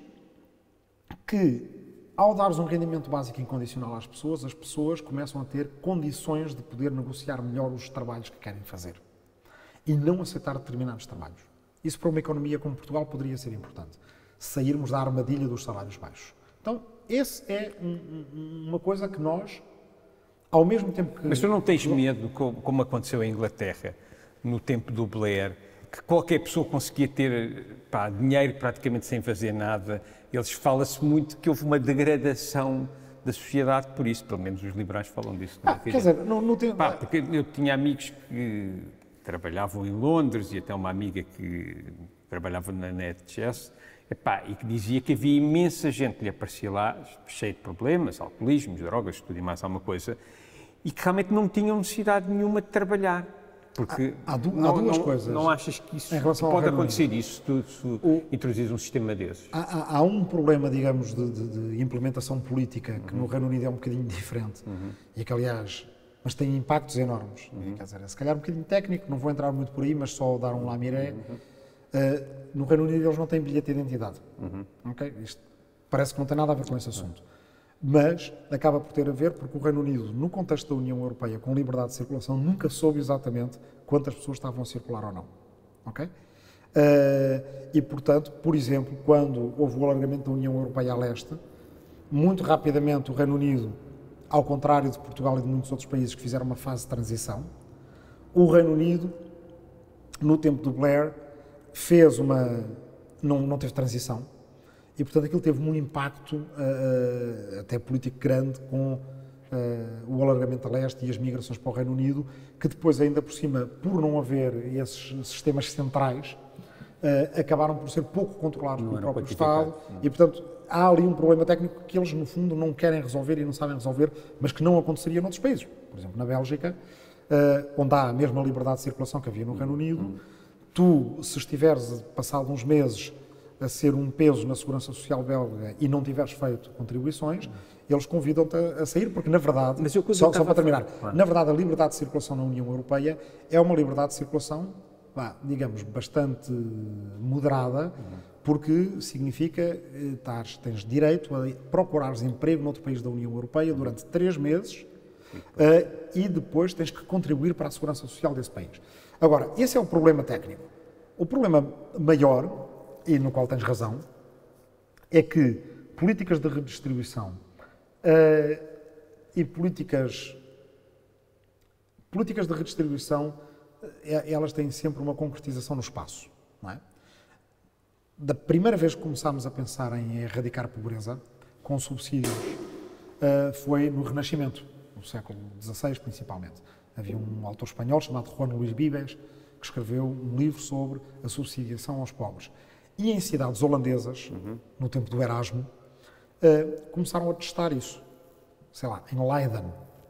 que, ao dares um rendimento básico incondicional às pessoas, as pessoas começam a ter condições de poder negociar melhor os trabalhos que querem fazer e não aceitar determinados trabalhos. Isso para uma economia como Portugal poderia ser importante. Sairmos da armadilha dos salários baixos. Então, esse é um, um, uma coisa que nós, ao mesmo tempo que... Mas tu não tens medo, como aconteceu em Inglaterra, no tempo do Blair, que qualquer pessoa conseguia ter pá, dinheiro praticamente sem fazer nada? Eles fala-se muito que houve uma degradação da sociedade por isso, pelo menos os liberais falam disso. Ah, quer dizer, não, não tem... Pá, porque eu tinha amigos que trabalhavam em Londres e até uma amiga que trabalhava na N H S, epá, e que dizia que havia imensa gente que lhe aparecia lá, cheia de problemas, alcoolismo, drogas, tudo e mais alguma coisa, e que realmente não tinham necessidade nenhuma de trabalhar. Porque há, há, du não, há duas não, coisas. Não achas que isso pode acontecer isso, se, se o, introduzires um sistema desses? Há, há, há um problema, digamos, de, de, de implementação política que uhum. no Reino Unido é um bocadinho diferente uhum. e que, aliás, mas tem impactos enormes. Uhum. Quer dizer, se calhar um bocadinho técnico, não vou entrar muito por aí, mas só dar um lamiré. Uhum. Uh, no Reino Unido eles não têm bilhete de identidade. Uhum. Okay? Isto parece que não tem nada a ver com esse assunto. Uhum. Mas acaba por ter a ver porque o Reino Unido, no contexto da União Europeia, com liberdade de circulação, nunca soube exatamente quantas pessoas estavam a circular ou não. Okay? Uh, e, portanto, por exemplo, quando houve o alargamento da União Europeia a leste, muito rapidamente o Reino Unido, ao contrário de Portugal e de muitos outros países que fizeram uma fase de transição, o Reino Unido, no tempo do Blair, fez uma... não, não teve transição. E, portanto, aquilo teve um impacto uh, até político grande com uh, o alargamento a leste e as migrações para o Reino Unido, que depois, ainda por cima, por não haver esses sistemas centrais, uh, acabaram por ser pouco controlados pelo próprio Estado. Não. E, portanto, há ali um problema técnico que eles, no fundo, não querem resolver e não sabem resolver, mas que não aconteceria noutros países. Por exemplo, na Bélgica, uh, onde há a mesma liberdade de circulação que havia no Reino Unido, tu, se estiveres, passado uns meses, a ser um peso na Segurança Social belga e não tiveres feito contribuições, eles convidam-te a, a sair, porque, na verdade, Mas eu, só, eu só para terminar, claro. na verdade, a liberdade de circulação na União Europeia é uma liberdade de circulação, bah, digamos, bastante moderada, uhum. porque significa que tens direito a procurares emprego noutro país da União Europeia durante três meses uh, e depois tens que contribuir para a Segurança Social desse país. Agora, esse é o problema técnico. O problema maior, e no qual tens razão, é que políticas de redistribuição uh, e políticas, políticas de redistribuição, uh, elas têm sempre uma concretização no espaço, não é? Da primeira vez que começámos a pensar em erradicar a pobreza com subsídios uh, foi no Renascimento, no século dezasseis principalmente. Havia um autor espanhol chamado Juan Luís Vives que escreveu um livro sobre a subsidiação aos pobres. E em cidades holandesas, uhum. no tempo do Erasmo, uh, começaram a testar isso. Sei lá, em Leiden,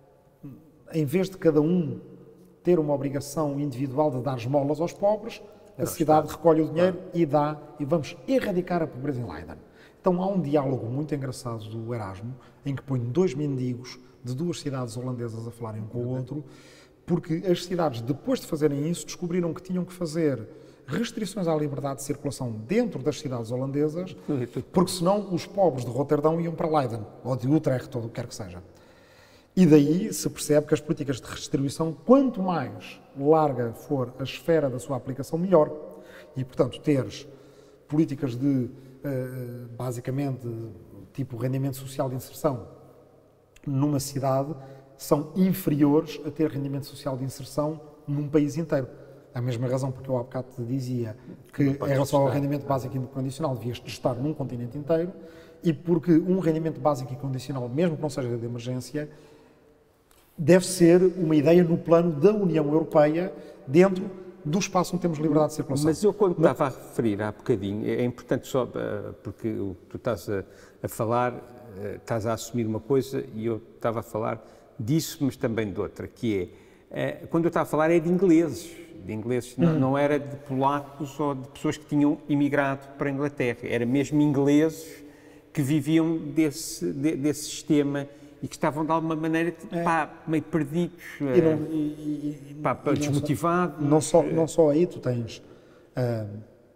em vez de cada um ter uma obrigação individual de dar esmolas aos pobres, a cidade recolhe o dinheiro e dá, e vamos erradicar a pobreza em Leiden. Então há um diálogo muito engraçado do Erasmo, em que põe dois mendigos de duas cidades holandesas a falarem um com o outro, porque as cidades, depois de fazerem isso, descobriram que tinham que fazer restrições à liberdade de circulação dentro das cidades holandesas, porque senão os pobres de Roterdão iam para Leiden, ou de Utrecht, ou o que quer que seja. E daí se percebe que as políticas de redistribuição, quanto mais larga for a esfera da sua aplicação, melhor. E, portanto, teres políticas de, basicamente, tipo rendimento social de inserção numa cidade, são inferiores a ter rendimento social de inserção num país inteiro. A mesma razão porque eu há bocado te dizia que, em relação ao rendimento básico incondicional, devias testar num continente inteiro, e porque um rendimento básico e condicional, mesmo que não seja de emergência, deve ser uma ideia no plano da União Europeia, dentro do espaço onde temos liberdade de circulação. Mas eu, quando Mas... estava a referir há bocadinho, é importante só, porque o que tu estás a, a falar, estás a assumir uma coisa e eu estava a falar disso, mas também de outra, que é, quando eu estava a falar é de ingleses, de ingleses, hum. não, não era de polacos ou de pessoas que tinham imigrado para a Inglaterra, era mesmo ingleses que viviam desse, de, desse sistema e que estavam de alguma maneira é. pá, meio perdidos, e não, e, e, pá, e desmotivados. Não só, não, só, não só aí tu tens, uh,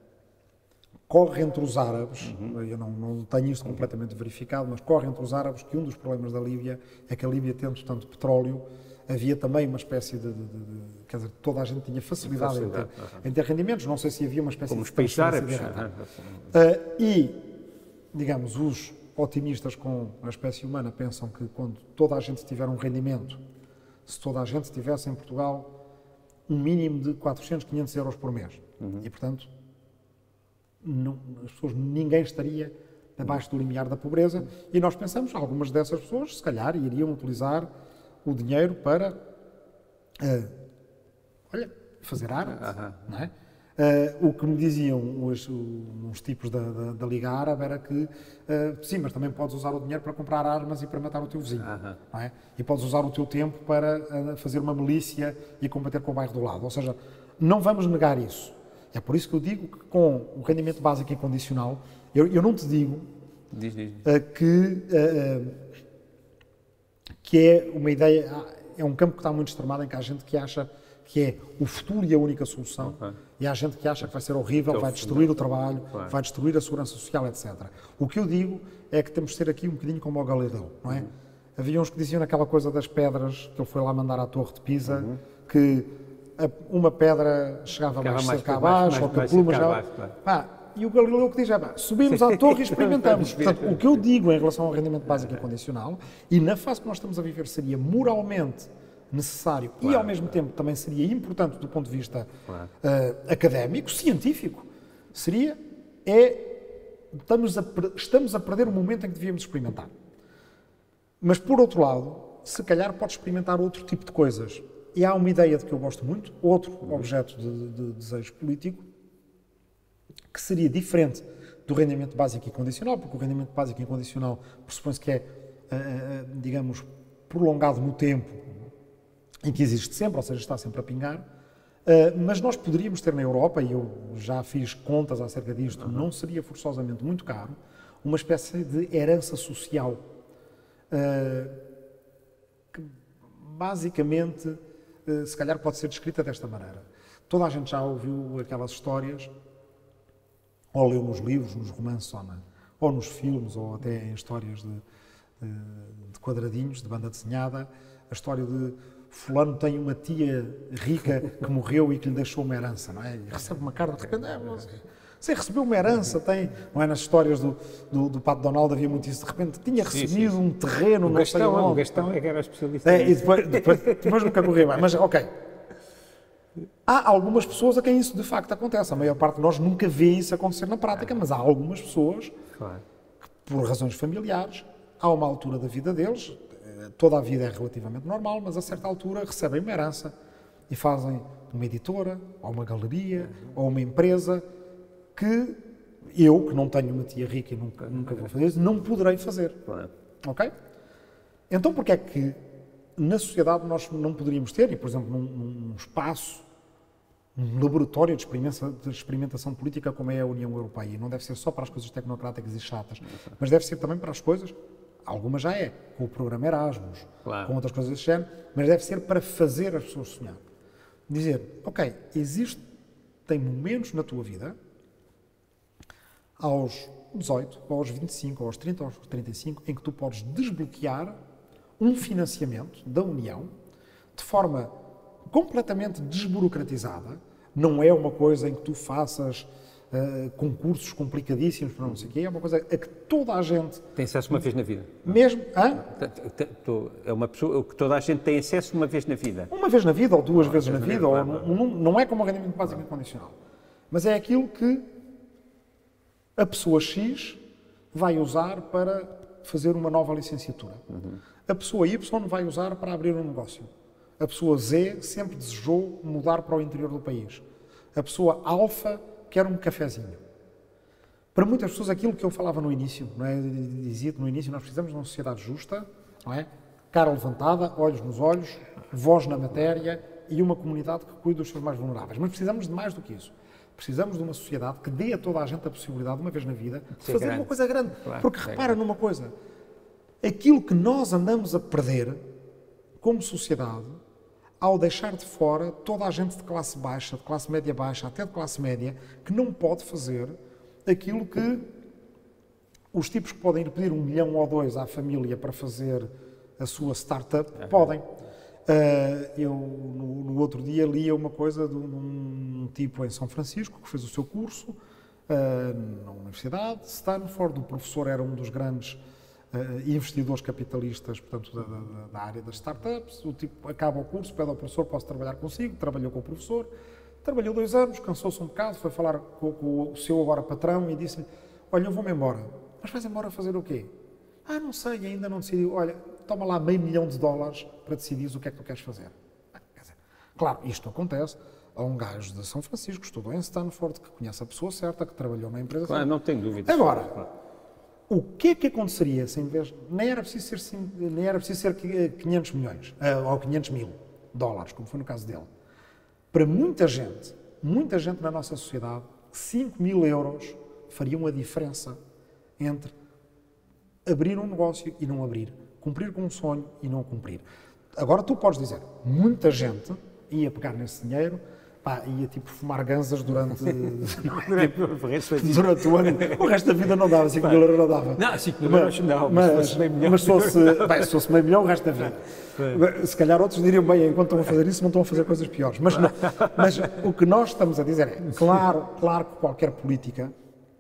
corre entre os árabes, uhum. eu não, não tenho isto completamente verificado, mas corre entre os árabes que um dos problemas da Líbia é que a Líbia, tendo tanto petróleo, havia também uma espécie de, de, de, de quer dizer, toda a gente tinha facilidade, facilidade. Em, ter, uhum. em ter rendimentos, não sei se havia uma espécie Como de... Como os países árabes. Uh, e, digamos, os otimistas com a espécie humana pensam que quando toda a gente tiver um rendimento, se toda a gente tivesse em Portugal um mínimo de quatrocentos, quinhentos euros por mês, uhum. e portanto não, as pessoas, ninguém estaria abaixo do limiar da pobreza, e nós pensamos, algumas dessas pessoas se calhar iriam utilizar o dinheiro para uh, olha, fazer arte, uhum. não é? Uh, o que me diziam os, uns tipos da, da, da Liga Árabe era que, uh, sim, mas também podes usar o dinheiro para comprar armas e para matar o teu vizinho, uh-huh. não é? E podes usar o teu tempo para uh, fazer uma milícia e combater com o bairro do lado. Ou seja, não vamos negar isso. É por isso que eu digo que com o rendimento básico incondicional, eu, eu não te digo diz, diz. Uh, que, uh, que é uma ideia, é um campo que está muito extremado, em que há gente que acha que é o futuro e a única solução, okay. e há gente que acha que vai ser horrível, que vai destruir o trabalho, claro. vai destruir a segurança social, etcétera. O que eu digo é que temos de ser aqui um bocadinho como o Galileu, não é? Uhum. Havia uns que diziam naquela coisa das pedras, que ele foi lá mandar à Torre de Pisa, uhum. que a, uma pedra chegava mais cerca abaixo, ou que a pluma já... Pá, e o Galileu que diz é, pá, subimos à torre e experimentamos. Portanto, o que eu digo em relação ao rendimento básico incondicional, e na fase que nós estamos a viver seria moralmente necessário claro, e ao mesmo claro. tempo também seria importante do ponto de vista claro. uh, académico, científico, seria, é, estamos a, estamos a perder o momento em que devíamos experimentar. Mas por outro lado, se calhar pode experimentar outro tipo de coisas. E há uma ideia de que eu gosto muito, outro uhum. objeto de, de, de desejo político, que seria diferente do rendimento básico incondicional, porque o rendimento básico incondicional pressupõe-se que é, uh, uh, digamos, prolongado no tempo, em que existe sempre, ou seja, está sempre a pingar, uh, mas nós poderíamos ter na Europa, e eu já fiz contas acerca disto, uhum. não seria forçosamente muito caro, uma espécie de herança social, uh, que basicamente, uh, se calhar pode ser descrita desta maneira. Toda a gente já ouviu aquelas histórias, ou leu nos livros, nos romances, ou, na, ou nos filmes, ou até em histórias de, de, de quadradinhos, de banda desenhada, a história de fulano tem uma tia rica que morreu e que lhe deixou uma herança, não é? E recebe uma carta, de repente, é, você recebeu uma herança, tem, não é? Nas histórias do, do, do Pato Donald havia muito isso, de repente tinha recebido sim, sim. um terreno, o não sei onde. O Gastão é que era especialista. É, e depois, depois, depois nunca correu bem, mas ok. Há algumas pessoas a quem isso de facto acontece, a maior parte de nós nunca vê isso acontecer na prática, mas há algumas pessoas claro. que, por razões familiares, há uma altura da vida deles, toda a vida é relativamente normal, mas a certa altura recebem uma herança e fazem uma editora, ou uma galeria, ou uma empresa que eu, que não tenho uma tia rica e nunca, nunca vou fazer isso, não poderei fazer. Claro. Ok? Então, porque é que na sociedade nós não poderíamos ter, e por exemplo, num, num espaço, um laboratório de experimentação, de experimentação política como é a União Europeia, e não deve ser só para as coisas tecnocráticas e chatas, mas deve ser também para as coisas, algumas já é, com o programa Erasmus, claro. com outras coisas desse género, mas deve ser para fazer as pessoas sonhar. Dizer, ok, existem momentos na tua vida, aos dezoito, ou aos vinte e cinco, ou aos trinta, ou aos trinta e cinco, em que tu podes desbloquear um financiamento da União de forma completamente desburocratizada. Não é uma coisa em que tu faças uh, concursos complicadíssimos para não sei o quê, é uma coisa a que toda a gente... Tem acesso uma vez na vida. Mesmo... Hã? É uma pessoa que toda a gente tem acesso uma vez na vida. Uma vez na vida, ou duas vezes na vida, ou não, não é como o rendimento básico incondicional. Mas é aquilo que a pessoa X vai usar para fazer uma nova licenciatura. Uhum. A pessoa Y vai usar para abrir um negócio. A pessoa Z sempre desejou mudar para o interior do país. A pessoa alfa quer um cafezinho. Para muitas pessoas, aquilo que eu falava no início, não é? Dizia que no início nós precisamos de uma sociedade justa, não é? Cara levantada, olhos nos olhos, voz na matéria e uma comunidade que cuide dos seus mais vulneráveis. Mas precisamos de mais do que isso. Precisamos de uma sociedade que dê a toda a gente a possibilidade, uma vez na vida, de fazer grande. Uma coisa grande. Claro, porque repara numa coisa, aquilo que nós andamos a perder como sociedade, ao deixar de fora toda a gente de classe baixa, de classe média baixa, até de classe média, que não pode fazer aquilo que os tipos que podem ir pedir um milhão ou dois à família para fazer a sua startup, uhum. podem. Uh, eu, no, no outro dia, lia uma coisa de um, um tipo em São Francisco que fez o seu curso uh, na Universidade de Stanford. O professor era um dos grandes uh, investidores capitalistas, portanto, da, da, da área das startups. O tipo acaba o curso, pede ao professor, posso trabalhar consigo? Trabalhou com o professor. Trabalhou dois anos, cansou-se um bocado, foi falar com, com o seu agora patrão e disse-lhe: olha, eu vou-me embora. Mas vais embora fazer o quê? Ah, não sei, ainda não decidi. Olha, toma lá meio milhão de dólares para decidir o que é que tu queres fazer. Ah, quer dizer, claro, isto acontece a um gajo de São Francisco, que estudou em Stanford, que conhece a pessoa certa, que trabalhou na empresa claro, certa. Não tem dúvidas. Agora, claro. O que é que aconteceria se em vez... Nem era preciso ser, nem era preciso ser quinhentos milhões, ou quinhentos mil dólares, como foi no caso dele. Para muita gente, muita gente na nossa sociedade, cinco mil euros fariam a diferença entre abrir um negócio e não abrir, cumprir com um sonho e não cumprir. Agora tu podes dizer, muita gente ia pegar nesse dinheiro, pá, ia tipo fumar ganzas durante, durante o ano. O resto da vida não dava, cinco mil euros não dava. Não, cinco mil euros não, mas, mas se fosse meio milhão. Mas se fosse, bem, se fosse meio milhão, o resto da vida. Se calhar outros diriam, bem, enquanto estão a fazer isso, não estão a fazer coisas piores. Mas, não, mas o que nós estamos a dizer é, claro, claro que qualquer política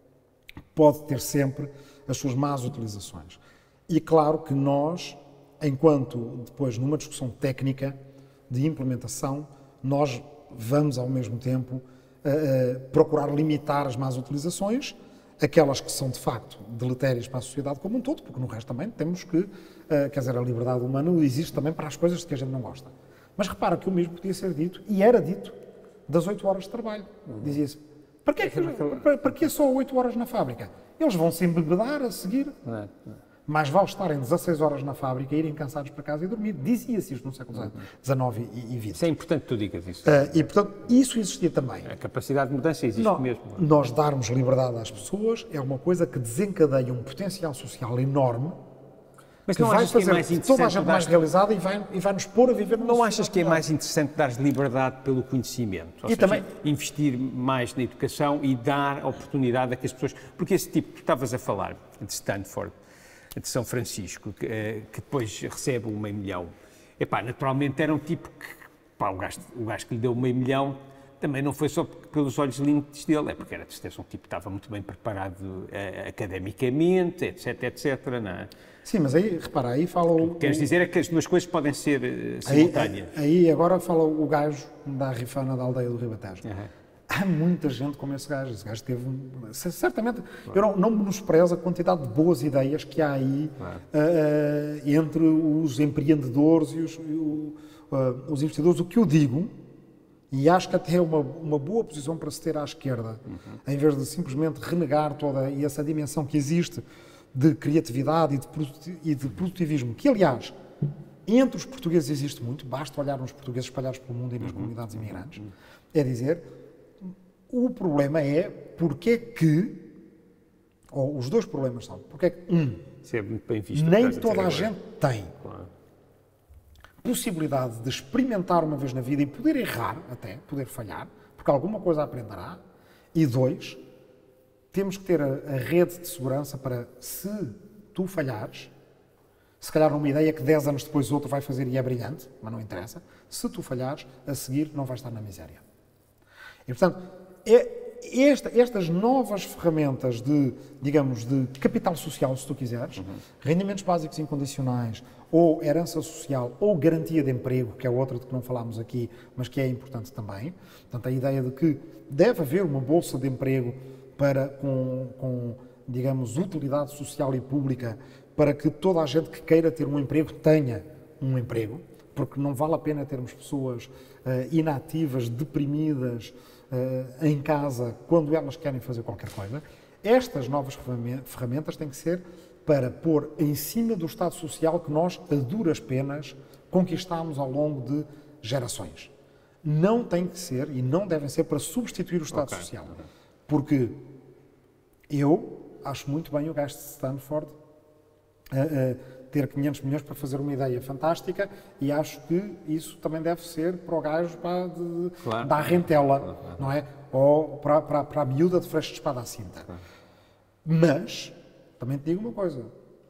pode ter sempre as suas más utilizações. E claro que nós, enquanto depois numa discussão técnica de implementação, nós vamos ao mesmo tempo uh, uh, procurar limitar as más utilizações, aquelas que são de facto deletérias para a sociedade como um todo, porque no resto também temos que, uh, quer dizer, a liberdade humana existe também para as coisas que a gente não gosta. Mas repara que o mesmo podia ser dito, e era dito, das oito horas de trabalho. Uhum. Dizia-se, para que, para, para que só oito horas na fábrica? Eles vão se embebedar a seguir. Não é, não é. Mais vale estarem dezasseis horas na fábrica e irem cansados para casa e dormir. Dizia-se isto no século dezenove e vinte. Isso é importante que tu digas isso. Uh, e, portanto, isso existia também. A capacidade de mudança existe não, mesmo. Nós darmos liberdade às pessoas é uma coisa que desencadeia um potencial social enorme, mas que não vai achas que é fazer mais interessante toda a gente mais realizada e vai, e vai nos pôr a viver numa Não achas que é melhor. mais interessante dar liberdade pelo conhecimento? Ou e seja, também investir mais na educação e dar oportunidade a que as pessoas... Porque esse tipo que tu estavas a falar, de Stanford, de São Francisco, que, que depois recebe um meio milhão, epá, naturalmente era um tipo que, pá, o gajo, o gajo que lhe deu um meio milhão também não foi só pelos olhos lindos dele, é porque era de certeza um tipo que estava muito bem preparado eh, academicamente, etc, etc, não é? Sim, mas aí, repara, aí fala o... Queres dizer é que as duas coisas podem ser uh, simultâneas. Aí, aí agora fala o gajo da rifana da aldeia do Ribatejo. Uhum. Há muita gente como esse gajo. Esse gajo teve um... Certamente, claro. Eu não, não menosprezo a quantidade de boas ideias que há aí claro. uh, entre os empreendedores e os, uh, os investidores. O que eu digo, e acho que até é uma, uma boa posição para se ter à esquerda, uhum. em vez de simplesmente renegar toda essa dimensão que existe de criatividade e de, e de produtivismo, que, aliás, entre os portugueses existe muito, basta olhar nos portugueses espalhados pelo mundo e nas uhum. comunidades imigrantes, uhum. é dizer, o problema é porque é que, ou os dois problemas são, porque é que, um, é muito bem visto, nem toda a gente tem claro. possibilidade de experimentar uma vez na vida e poder errar até, poder falhar, porque alguma coisa aprenderá, e dois, temos que ter a, a rede de segurança para, se tu falhares, se calhar numa ideia que dez anos depois outro vai fazer e é brilhante, mas não interessa, se tu falhares, a seguir não vais estar na miséria. E, portanto, é, esta, estas novas ferramentas de, digamos, de capital social, se tu quiseres, uhum. rendimentos básicos incondicionais, ou herança social, ou garantia de emprego, que é outra de que não falámos aqui, mas que é importante também. Portanto, a ideia de que deve haver uma bolsa de emprego para, com, com digamos, utilidade social e pública para que toda a gente que queira ter um emprego tenha um emprego, porque não vale a pena termos pessoas uh, inativas, deprimidas, uh, em casa, quando elas querem fazer qualquer coisa. Estas novas ferramentas têm que ser para pôr em cima do Estado Social que nós, a duras penas, conquistámos ao longo de gerações. Não tem que ser e não devem ser para substituir o Estado okay. Social. Porque eu acho muito bem o gajo de Stanford uh, uh, ter quinhentos milhões para fazer uma ideia fantástica e acho que isso também deve ser para o gajo para de, claro. Da rentela, claro. Não é? Ou para, para, para a miúda de freixo de espada à cinta. Claro. Mas, também te digo uma coisa,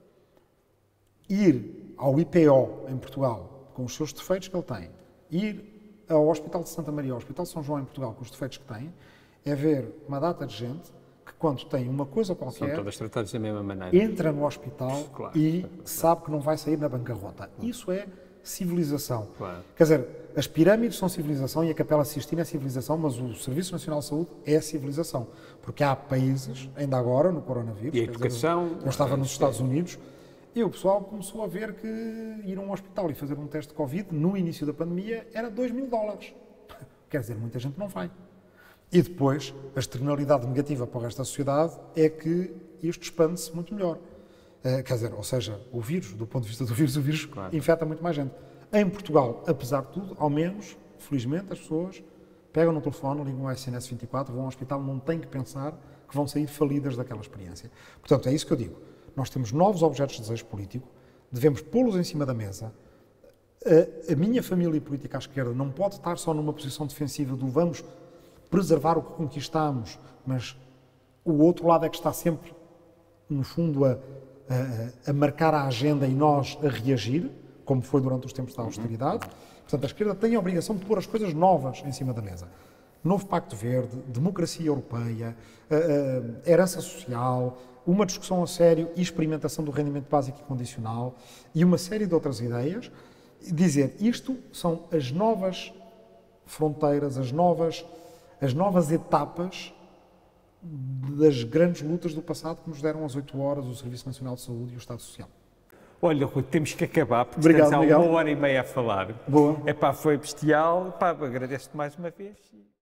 ir ao I P O em Portugal com os seus defeitos que ele tem, ir ao Hospital de Santa Maria, ao Hospital de São João em Portugal com os defeitos que tem, é ver uma data de gente que quando tem uma coisa qualquer, são todas tratadas da mesma maneira, entra no hospital claro. E sabe que não vai sair na bancarrota. Claro. Isso é civilização. Claro. Quer dizer, as pirâmides são civilização e a Capela Sistina é civilização, mas o Serviço Nacional de Saúde é civilização. Porque há países, ainda agora, no coronavírus, e a educação, dizer, eu estava nos Estados Unidos, e o pessoal começou a ver que ir a um hospital e fazer um teste de Covid, no início da pandemia, era dois mil dólares. Quer dizer, muita gente não vai. E depois, a externalidade negativa para o resto da sociedade é que isto expande-se muito melhor. Uh, quer dizer, ou seja, o vírus, do ponto de vista do vírus, o vírus claro. Infecta muito mais gente. Em Portugal, apesar de tudo, ao menos, felizmente, as pessoas pegam no telefone, ligam ao S N S vinte e quatro, vão ao hospital, não têm que pensar que vão sair falidas daquela experiência. Portanto, é isso que eu digo. Nós temos novos objetos de desejo político, devemos pô-los em cima da mesa. A, a minha família política à esquerda não pode estar só numa posição defensiva do vamos preservar o que conquistamos, mas o outro lado é que está sempre, no fundo, a, a, a marcar a agenda e nós a reagir, como foi durante os tempos da austeridade. Portanto, a esquerda tem a obrigação de pôr as coisas novas em cima da mesa. Novo Pacto Verde, democracia europeia, herança social, uma discussão a sério e experimentação do rendimento básico e condicional e uma série de outras ideias. Dizer, isto são as novas fronteiras, as novas, as novas etapas das grandes lutas do passado que nos deram às oito horas o Serviço Nacional de Saúde e o Estado Social. Olha, Rui, temos que acabar, porque Obrigado, estamos há uma hora e meia a falar. Boa. Epá, foi bestial. Epá, agradeço-te mais uma vez.